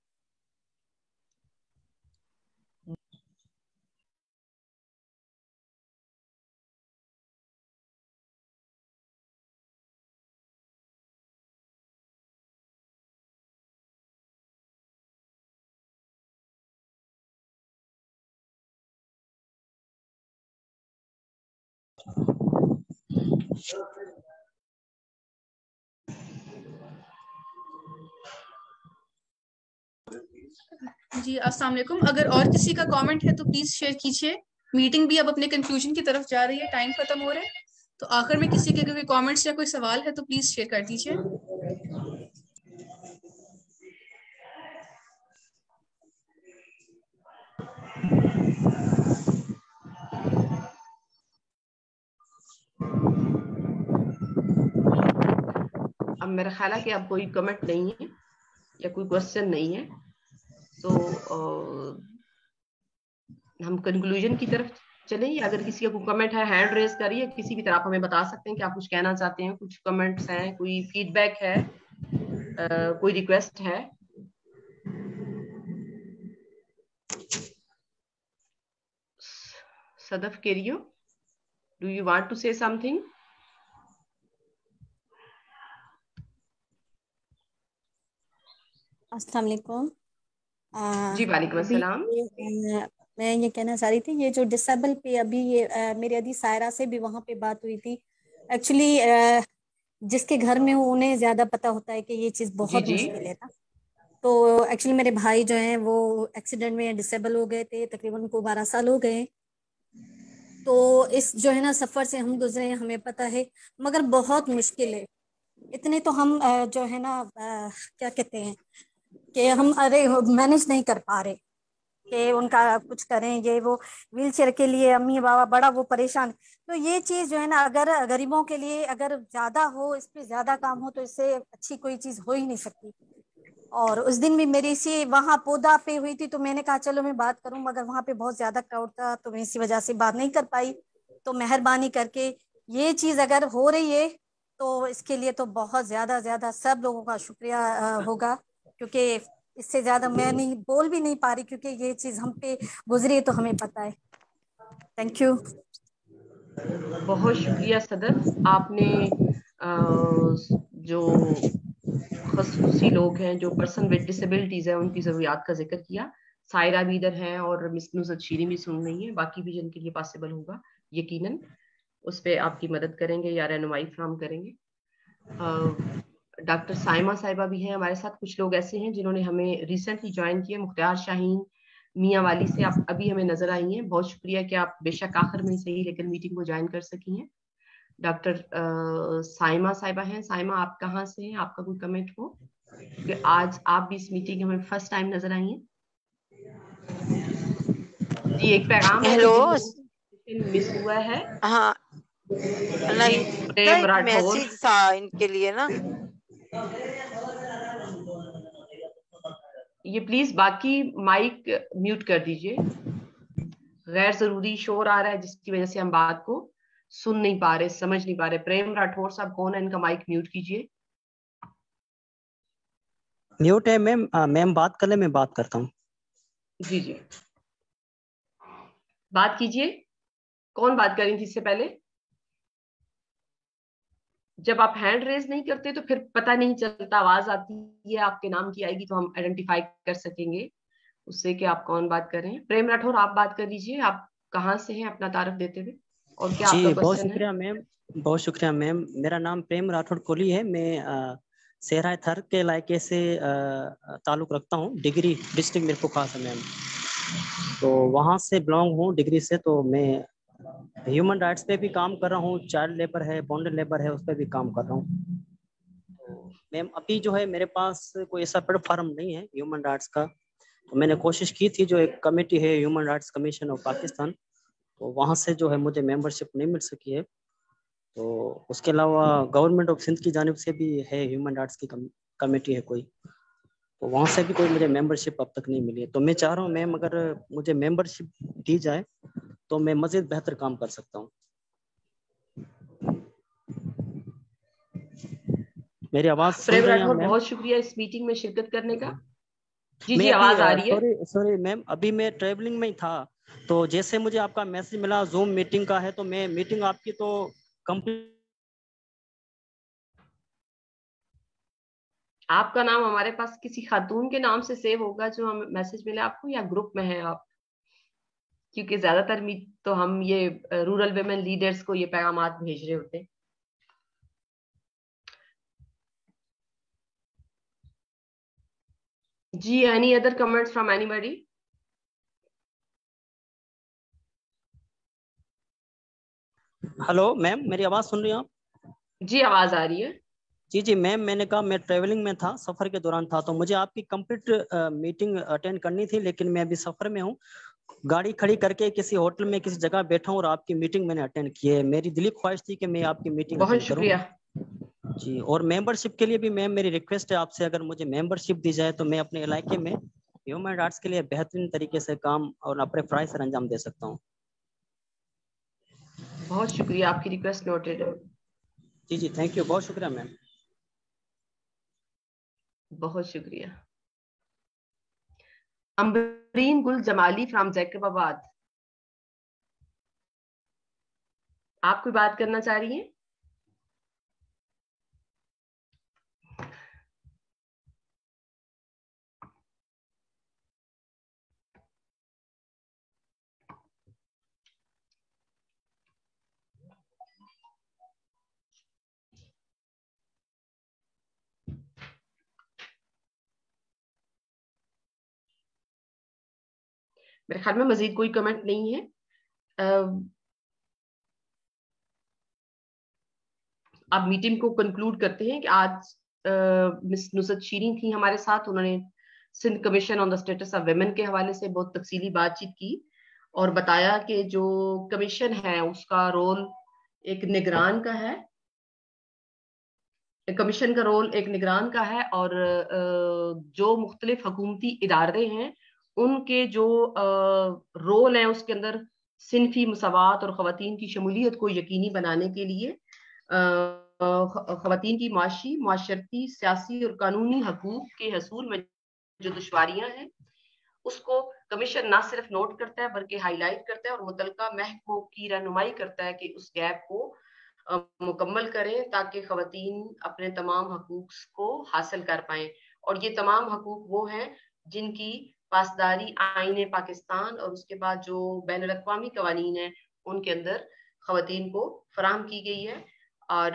Speaker 10: जी अस्सलाम वालेकुम। अगर और किसी का कमेंट है तो प्लीज शेयर कीजिए। मीटिंग भी अब अपने कंक्लूजन की तरफ जा रही है, टाइम खत्म हो रहा है, तो आखिर में किसी के कोई कमेंट्स या कोई सवाल है तो प्लीज शेयर कर दीजिए।
Speaker 1: अब मेरा ख्याल है कि अब कोई कमेंट नहीं है या कोई क्वेश्चन नहीं है, तो हम कंक्लूजन की तरफ चलें। या अगर किसी का कोई कमेंट है, हैंड रेज करिए, किसी भी तरह आप हमें बता सकते हैं कि आप कुछ कहना चाहते हैं, कुछ कमेंट्स हैं, कोई फीडबैक है, कोई रिक्वेस्ट है। Sadaf Kerio, do you want to say something?
Speaker 18: अस्सलाम वालेकुम।
Speaker 1: जी वालेकुम अस्सलाम।
Speaker 18: मैं ये कहना चाह रही थी, ये जो डिसेबल पे अभी ये मेरी अदी सायरा से भी वहाँ पे बात हुई थी। एक्चुअली जिसके घर में हो उन्हें ज्यादा पता होता है कि ये चीज बहुत मुश्किल है ना। तो एक्चुअली मेरे भाई जो हैं वो एक्सीडेंट में डिसेबल हो गए थे, तकरीबन उनको 12 साल हो गए। तो इस जो है ना सफर से हम गुजरे हैं, हमें पता है, मगर बहुत मुश्किल है। इतने तो हम जो है ना क्या कहते हैं कि हम अरे मैनेज नहीं कर पा रहे कि उनका कुछ करें, ये वो व्हील चेयर के लिए अम्मी बाबा बड़ा वो परेशान। तो ये चीज जो है ना, अगर गरीबों के लिए अगर ज्यादा हो, इस पे ज्यादा काम हो, तो इससे अच्छी कोई चीज हो ही नहीं सकती। और उस दिन भी मेरी इसी वहाँ पौधा पे हुई थी, तो मैंने कहा चलो मैं बात करूं, मगर वहाँ पे बहुत ज्यादा क्राउड था, तो मैं इसी वजह से बात नहीं कर पाई। तो मेहरबानी करके ये चीज अगर हो रही है तो इसके लिए तो बहुत ज्यादा सब लोगों का शुक्रिया होगा, क्योंकि इससे ज्यादा मैं नहीं बोल भी नहीं पा रही, क्योंकि ये चीज हम पे गुजरी है तो हमें पता है। Thank you.
Speaker 1: बहुत शुक्रिया सदफ, आपने जो खसूसी लोग हैं, जो पर्सन विद डिसेबिलिटीज है, उनकी जरूरियात का जिक्र किया। सायरा भी इधर हैं और मिस नुसरत शीरी भी सुन रही है, बाकी भी जिनके लिए पॉसिबल होगा यकीनन उस पर आपकी मदद करेंगे या रहनुमाई फ्राहम करेंगे। डॉक्टर साइमा साहिबा भी हैं हमारे साथ। कुछ लोग ऐसे हैं जिन्होंने हमें रिसेंटली ज्वाइन किया, मुख्तार शाहीन मियाँ वाली से आप अभी हमें नजर आई हैं, बहुत शुक्रिया कि आप बेशक आखिर में सही लेकिन मीटिंग को ज्वाइन कर सकी हैं। डॉक्टर साइमा साहिबा हैं। साइमा आप कहाँ से हैं, आपका कोई कमेंट हो, क्योंकि आज आप भी इस मीटिंग में फर्स्ट टाइम नजर आई हैं। जी एक पैगाम है कि मिस हुआ है।
Speaker 15: हाँ नहीं, मैसेज था इनके लिए ना।
Speaker 1: ये प्लीज बाकी माइक म्यूट कर दीजिए। غیر ضروری شور آ رہا ہے جس کی وجہ سے ہم بات کو سن نہیں پا رہے, سمجھ نہیں پا رہے. پریم راٹھور صاحب کون ہے, ان کا مائک میوٹ کیجیے.
Speaker 19: میوٹ ہے میم. میم بات کر لیں, میں بات کرتا ہوں.
Speaker 1: جی جی بات کیجیے. کون بات کر رہی تھی اس سے پہلے؟ جب آپ ہینڈ ریز نہیں کرتے تو پھر پتہ نہیں چلتا, آواز آتی ہے آپ کے نام کی آئے گی تو ہم آئیڈینٹیفائی کر سکیں گے اس سے کہ آپ کون بات کر رہے ہیں. پریم راٹھور آپ بات کر لیجیے, آپ کہاں سے ہیں اپنا تعارف دیتے ہوئے, اور کیا آپ کا
Speaker 19: جی بہت
Speaker 1: کوسچن ہے؟
Speaker 19: شکریہ میم, بہت شکریہ میم. میرا نام پریم راٹھور کولی ہے. میں صحرائے تھر کے علاقے سے تعلق رکھتا ہوں. ڈگری ڈسٹرکٹ میرے کو خاص ہے میم, تو وہاں سے بلانگ ہوں ڈگری سے. تو میں ہیومن رائٹس پہ بھی کام کر رہا ہوں, چائلڈ لیبر ہے, بونڈڈ لیبر ہے, اس پہ بھی کام کر رہا ہوں. تو میم ابھی جو ہے میرے پاس کوئی ایسا پلیٹ فارم نہیں ہے ہیومن رائٹس کا. تو میں نے کوشش کی تھی, جو ایک کمیٹی ہے human rights commission of Pakistan, تو وہاں سے جو ہے مجھے ممبرشپ نہیں مل سکی ہے. تو اس کے علاوہ گورنمنٹ آف سندھ کی جانب سے بھی ہے ہیومن رائٹس کی کمیٹی ہے کوئی, تو وہاں سے بھی کوئی مجھے ممبرشپ اب تک نہیں ملی ہے. تو میں چاہ رہا ہوں میم اگر مجھے ممبرشپ دی جائے تو میں مزید بہتر کام کر سکتا ہوں. میری آواز سن
Speaker 1: پریم
Speaker 19: رہی ہیں
Speaker 1: راٹھور
Speaker 19: میم؟
Speaker 1: بہت شکریہ اس میٹنگ میں شرکت کرنے کا. جی
Speaker 19: میں
Speaker 1: جی
Speaker 19: ابھی
Speaker 1: آواز آ رہی ہے.
Speaker 19: سوری میم, ابھی میں ٹریولنگ میں ہی تھا, تو جیسے مجھے آپ کا میسج ملا زوم میٹنگ کا ہے, تو میں میٹنگ آپ کی تو کمپلیٹ.
Speaker 1: آپ کا نام ہمارے پاس کسی خاتون کے نام سے سیو ہوگا جو ہم میسج ملے آپ کو, یا گروپ میں ہے آپ؟ کیونکہ زیادہ تر تو ہم یہ رورل ویمن لیڈرز کو یہ پیغامات بھیج رہے ہوتے ہیں. جی any other comments from anybody?
Speaker 19: Hello ma'am, میری آواز سن رہی ہیں آپ؟
Speaker 1: جی آواز آ رہی ہے.
Speaker 19: جی جی میم, میں نے کہا میں ٹریولنگ میں تھا, سفر کے دوران تھا, تو مجھے آپ کی کمپلیٹ میٹنگ اٹینڈ کرنی تھی, لیکن میں ابھی سفر میں ہوں. گاڑی کھڑی کر کے کسی ہوٹل میں کسی جگہ بیٹھا ہوں اور آپ کی میٹنگ میں نے اٹینڈ کی ہے. میری دلی خواہش تھی کہ میں آپ کی میٹنگ
Speaker 1: بہت
Speaker 19: اٹینڈ کروں.
Speaker 1: شکریہ.
Speaker 19: جی, اور ممبرشپ کے لیے بھی میم میری ریکویسٹ ہے آپ سے, اگر مجھے ممبرشپ دی جائے تو میں اپنے علاقے میں ہیومن رائٹس کے لیے بہترین طریقے سے کام اور اپنے فرائض سر انجام دے سکتا ہوں.
Speaker 1: بہت شکریہ, آپ کی ریکویسٹ نوٹڈ.
Speaker 19: جی جی تھینک یو, بہت شکریہ میم.
Speaker 1: بہت شکریہ. امبرین گل جمالی فرام جیکب آباد, آپ کوئی بات کرنا چاہ رہی ہیں؟ میرے خیال میں مزید کوئی کمنٹ نہیں ہے. آپ میٹنگ کو کنکلوڈ کرتے ہیں کہ آج مس نصرت شیریں تھی ہمارے ساتھ, انہوں نے Sindh commission on the status of women کے حوالے سے بہت تفصیلی بات چیت کی اور بتایا کہ جو کمیشن ہے اس کا رول ایک نگران کا ہے, کمیشن کا رول ایک نگران کا ہے, اور جو مختلف حکومتی ادارے ہیں ان کے جو رول ہیں اس کے اندر صنفی مساوات اور خواتین کی شمولیت کو یقینی بنانے کے لیے خواتین کی معاشی, معاشرتی, سیاسی اور قانونی حقوق کے حصول میں جو دشواریاں ہیں اس کو کمیشن نہ صرف نوٹ کرتا ہے بلکہ ہائی لائٹ کرتا ہے اور متعلقہ محکموں کی رہنمائی کرتا ہے کہ اس گیپ کو مکمل کریں تاکہ خواتین اپنے تمام حقوق کو حاصل کر پائیں. اور یہ تمام حقوق وہ ہیں جن کی پاسداری آئین پاکستان اور اس کے بعد جو بین الاقوامی قوانین ہیں ان کے اندر خواتین کو فراہم کی گئی ہے. اور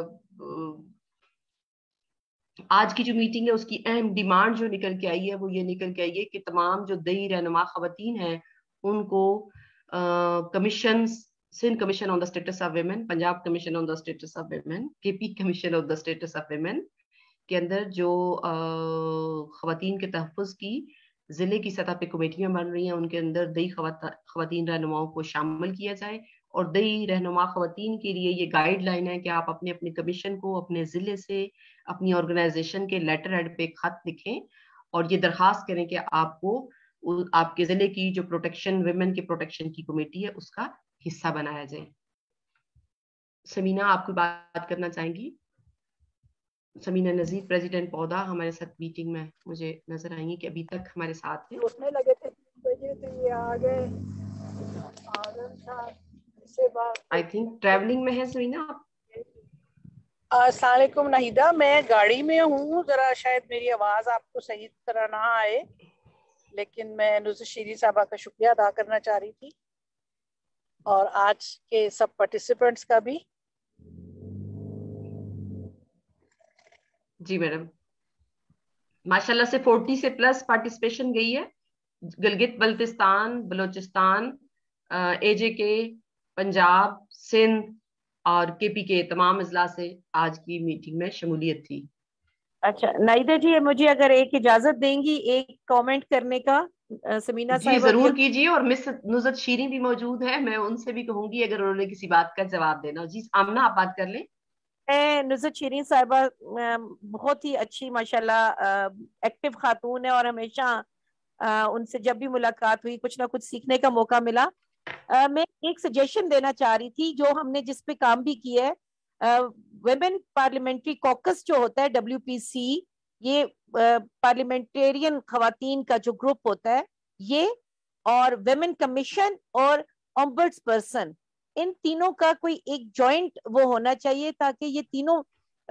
Speaker 1: آج کی جو میٹنگ ہے اس کی اہم ڈیمانڈ جو نکل کے آئی ہے وہ یہ نکل کے آئی ہے کہ تمام جو دیہی رہنما خواتین ہیں ان کو commission, Sindh commission on the status of women, Punjab commission on the status of women, K P commission on the status of women کے اندر جو خواتین کے تحفظ کی ضلع کی سطح پہ کمیٹیاں بن رہی ہیں ان کے اندر دیہی خواتین رہنماؤں کو شامل کیا جائے. اور دیہی رہنما خواتین کے لیے یہ گائیڈ لائن ہے کہ آپ اپنے اپنے کمیشن کو اپنے ضلع سے اپنی آرگنائزیشن کے لیٹر ہیڈ پہ خط لکھیں اور یہ درخواست کریں کہ آپ کو آپ کے ضلع کی جو پروٹیکشن ویمن کے پروٹیکشن کی کمیٹی ہے اس کا حصہ بنایا جائے. سمینہ آپ کو بات کرنا چاہیں گی؟ سمینہ نذیر پریزیڈنٹ پودا ہمارے ساتھ میٹنگ میں مجھے نظر آئیں گی کہ ابھی تک ہمارے ساتھ ہیں.
Speaker 20: اٹھنے لگے تھے 3 بجے تو یہ آ گئے.
Speaker 1: آئی تھنک ٹریولنگ میں ہے سمینہ آپ.
Speaker 20: السلام علیکم ناہیدہ, میں گاڑی میں ہوں, ذرا شاید میری آواز آپ کو صحیح طرح نہ آئے, لیکن میں نصرت شیری صاحبہ کا شکریہ ادا کرنا چاہ رہی تھی اور آج کے سب پارٹیسپینٹس کا بھی.
Speaker 1: جی میڈم, ماشاءاللہ سے 40 سے پلس پارٹیسپیشن گئی ہے. گلگت بلتستان, بلوچستان, اے جے کے, پنجاب, سندھ اور کے پی کے تمام اضلاع سے آج کی میٹنگ میں شمولیت تھی.
Speaker 12: اچھا نائدہ جی, مجھے اگر ایک اجازت دیں گی ایک کامنٹ کرنے کا سمینہ
Speaker 1: جی
Speaker 12: صاحبہ
Speaker 1: ضرور کیجیے, اور مس نصرت شیریں بھی موجود ہے, میں ان سے بھی کہوں گی اگر انہوں نے کسی بات کا جواب دینا. جی آمنہ آپ بات کر لیں.
Speaker 12: نصرت شیریں صاحبہ بہت ہی اچھی ماشاءاللہ ایکٹیو خاتون ہے, اور ہمیشہ ان سے جب بھی ملاقات ہوئی کچھ نہ کچھ سیکھنے کا موقع ملا. میں ایک سجیشن دینا چاہ رہی تھی جو ہم نے جس پہ کام بھی کیا ہے, ویمن پارلیمنٹری کوکس جو ہوتا ہے WPC, یہ پارلیمنٹیرین خواتین کا جو گروپ ہوتا ہے یہ, اور ویمن کمیشن اور اومبڈس پرسن, ان تینوں کا کوئی ایک جوائنٹ وہ ہونا چاہیے تاکہ یہ تینوں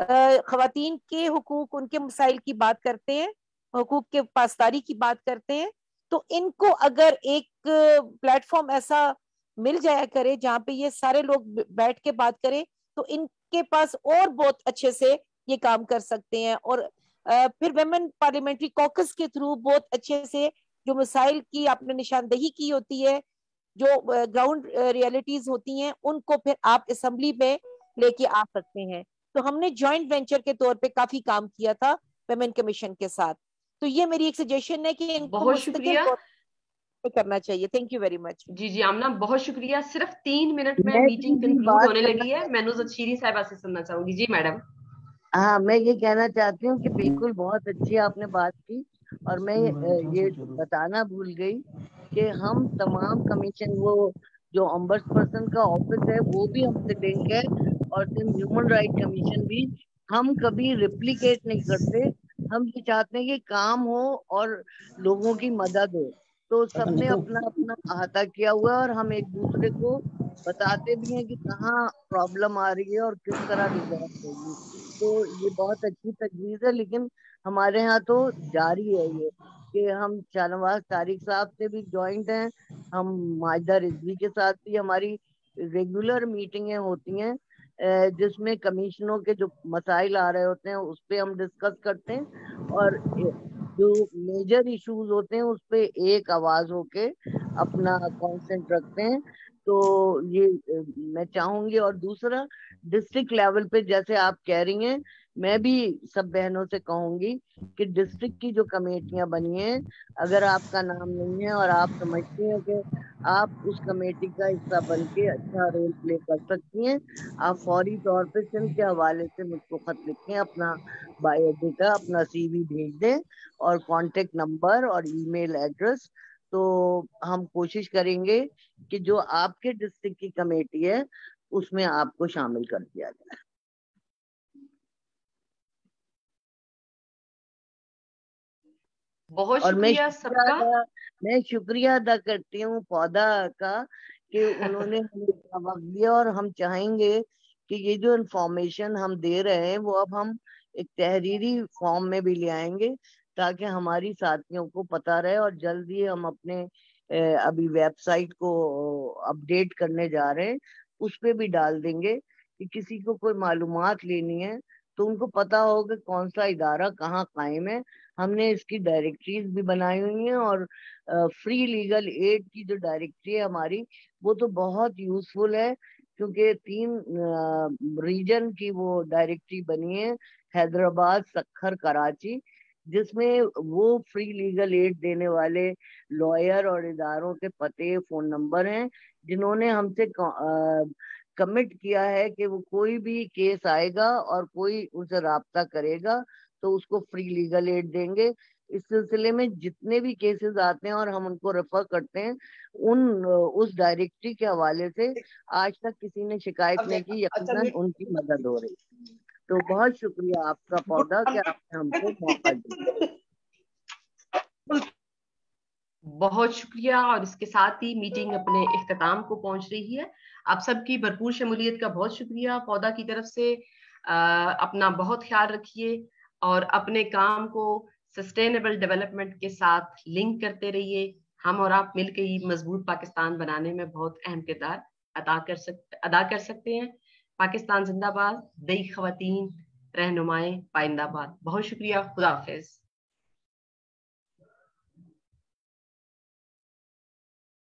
Speaker 12: خواتین کے حقوق, ان کے مسائل کی بات کرتے ہیں, حقوق کے پاسداری کی بات کرتے ہیں. تو ان کو اگر ایک پلیٹ فارم ایسا مل جایا کرے جہاں پہ یہ سارے لوگ بیٹھ کے بات کریں, تو ان کے پاس اور بہت اچھے سے یہ کام کر سکتے ہیں. اور پھر ویمن پارلیمنٹری کوکس کے تھرو بہت اچھے سے جو مسائل کی آپ نے نشاندہی کی ہوتی ہے, جو گراؤنڈ ریئلٹیز ہوتی ہیں, ان کو پھر آپ اسمبلی میں لے کے آ سکتے ہیں. تو ہم نے جوائنٹ وینچر کے طور پہ کافی کام کیا تھا ویمن کمیشن کے ساتھ. تو یہ میری ایک سجیشن ہے کہ ان کو
Speaker 1: بہت
Speaker 12: مستقل
Speaker 1: شکریہ.
Speaker 12: طور پہ کرنا چاہیے. Thank you very much.
Speaker 1: جی جی آمنہ بہت شکریہ. صرف 3 منٹ میں
Speaker 2: میں
Speaker 1: میٹنگ
Speaker 2: بھی
Speaker 1: کنکلوڈ
Speaker 2: بات
Speaker 1: ہونے
Speaker 2: کرنا
Speaker 1: لگی ہے. میں نصرت شیریں صاحبہ سے سننا چاہوں گی. جی میڈم.
Speaker 2: ہاں, میں یہ کہنا چاہتی ہوں کہ بالکل بہت اچھی آپ نے بات کی, اور میں یہ بتانا بھول گئی کہ ہم تمام کمیشن, وہ جو امبرس پرسن کا آفس ہے وہ بھی ہم سے لنک ہے, اور ہیومن رائٹ کمیشن بھی. ہم کبھی ریپلیکیٹ نہیں کرتے, ہم یہ چاہتے ہیں کہ کام ہو اور لوگوں کی مدد ہو. تو سب نے اپنا اپنا احاطہ کیا ہوا ہے, اور ہم ایک دوسرے کو بتاتے بھی ہیں کہ کہاں پرابلم آ رہی ہے اور کس طرح ریزالو ہوگی. تو یہ بہت اچھی تجویز ہے, لیکن ہمارے ہاں تو جاری ہے یہ کہ ہم شاہنواز طارق صاحب سے بھی جوائنٹ ہیں, ہم ماجدہ رضوی کے ساتھ بھی ہماری ریگولر میٹنگیں ہوتی ہیں, جس میں کمیشنوں کے جو مسائل آ رہے ہوتے ہیں اس پہ ہم ڈسکس کرتے ہیں, اور جو میجر ایشوز ہوتے ہیں اس پہ ایک آواز ہو کے اپنا کانسنٹ رکھتے ہیں. تو یہ میں چاہوں گی. اور دوسرا, ڈسٹرکٹ لیول پہ جیسے آپ کہہ رہی ہیں, میں بھی سب بہنوں سے کہوں گی کہ ڈسٹرکٹ کی جو کمیٹیاں بنی ہیں, اگر آپ کا نام نہیں ہے اور آپ سمجھتی ہیں کہ آپ اس کمیٹی کا حصہ بن کے اچھا رول پلے کر سکتی ہیں, آپ فوری طور پہ سندھ کے حوالے سے مجھ کو خط لکھیں, اپنا بایو ڈیٹا, اپنا CV بھیج دیں, اور کانٹیکٹ نمبر اور ای میل ایڈریس. تو ہم کوشش کریں گے کہ جو آپ کے ڈسٹرکٹ کی کمیٹی ہے اس میں آپ کو شامل کر دیا جائے.
Speaker 1: بہت
Speaker 2: اور
Speaker 1: شکریہ سب کا.
Speaker 2: میں شکریہ ادا کرتی ہوں پودا کا کہ انہوں نے ہمیں وقت دیا, اور ہم چاہیں گے کہ یہ جو انفارمیشن ہم دے رہے ہیں وہ اب ہم ایک تحریری فارم میں بھی لے آئیں گے تاکہ ہماری ساتھیوں کو پتہ رہے. اور جلد ہی ہم اپنے ابھی ویب سائٹ کو اپڈیٹ کرنے جا رہے ہیں, اس پہ بھی ڈال دیں گے کہ کسی کو کوئی معلومات لینی ہے تو ان کو پتا ہو کہ کون سا ادارہ کہاں قائم ہے. ہم نے اس کی ڈائریکٹریز بھی بنائی ہوئی ہیں, اور فری لیگل ایڈ کی جو ڈائریکٹری ہے ہماری وہ تو بہت یوزفل ہے, کیونکہ 3 ریجن کی وہ ڈائریکٹری بنی ہے, حیدرآباد, سکھر, کراچی, جس میں وہ فری لیگل ایڈ دینے والے لائر اور اداروں کے پتے, فون نمبر ہیں, جنہوں نے ہم سے کمٹ کیا ہے کہ وہ کوئی بھی کیس آئے گا اور کوئی اسے رابطہ کرے گا تو اس کو فری لیگل ایڈ دیں گے. اس سلسلے میں جتنے بھی کیسز آتے ہیں اور ہم ان کو ریفر کرتے ہیں اس ڈائریکٹری کے حوالے سے آج تک کسی نے شکایت نہیں کی، یقیناً ان کی مدد ہو رہی ہے. تو بہت شکریہ آپ کا پودا کہ آپ نے ہم کو موقع دیا.
Speaker 1: بہت شکریہ. اور اس کے ساتھ ہی میٹنگ اپنے اختتام کو پہنچ رہی ہے. آپ سب کی بھرپور شمولیت کا بہت شکریہ پودا کی طرف سے. اپنا بہت خیال رکھیے اور اپنے کام کو سسٹینیبل ڈیولپمنٹ کے ساتھ لنک کرتے رہیے. ہم اور آپ مل کے ہی مضبوط پاکستان بنانے میں بہت اہم کردار ادا کر سکتے ہیں. پاکستان زندہ باد. دیگر خواتین رہنمائیں پائندہ باد. بہت شکریہ. خدا حافظ.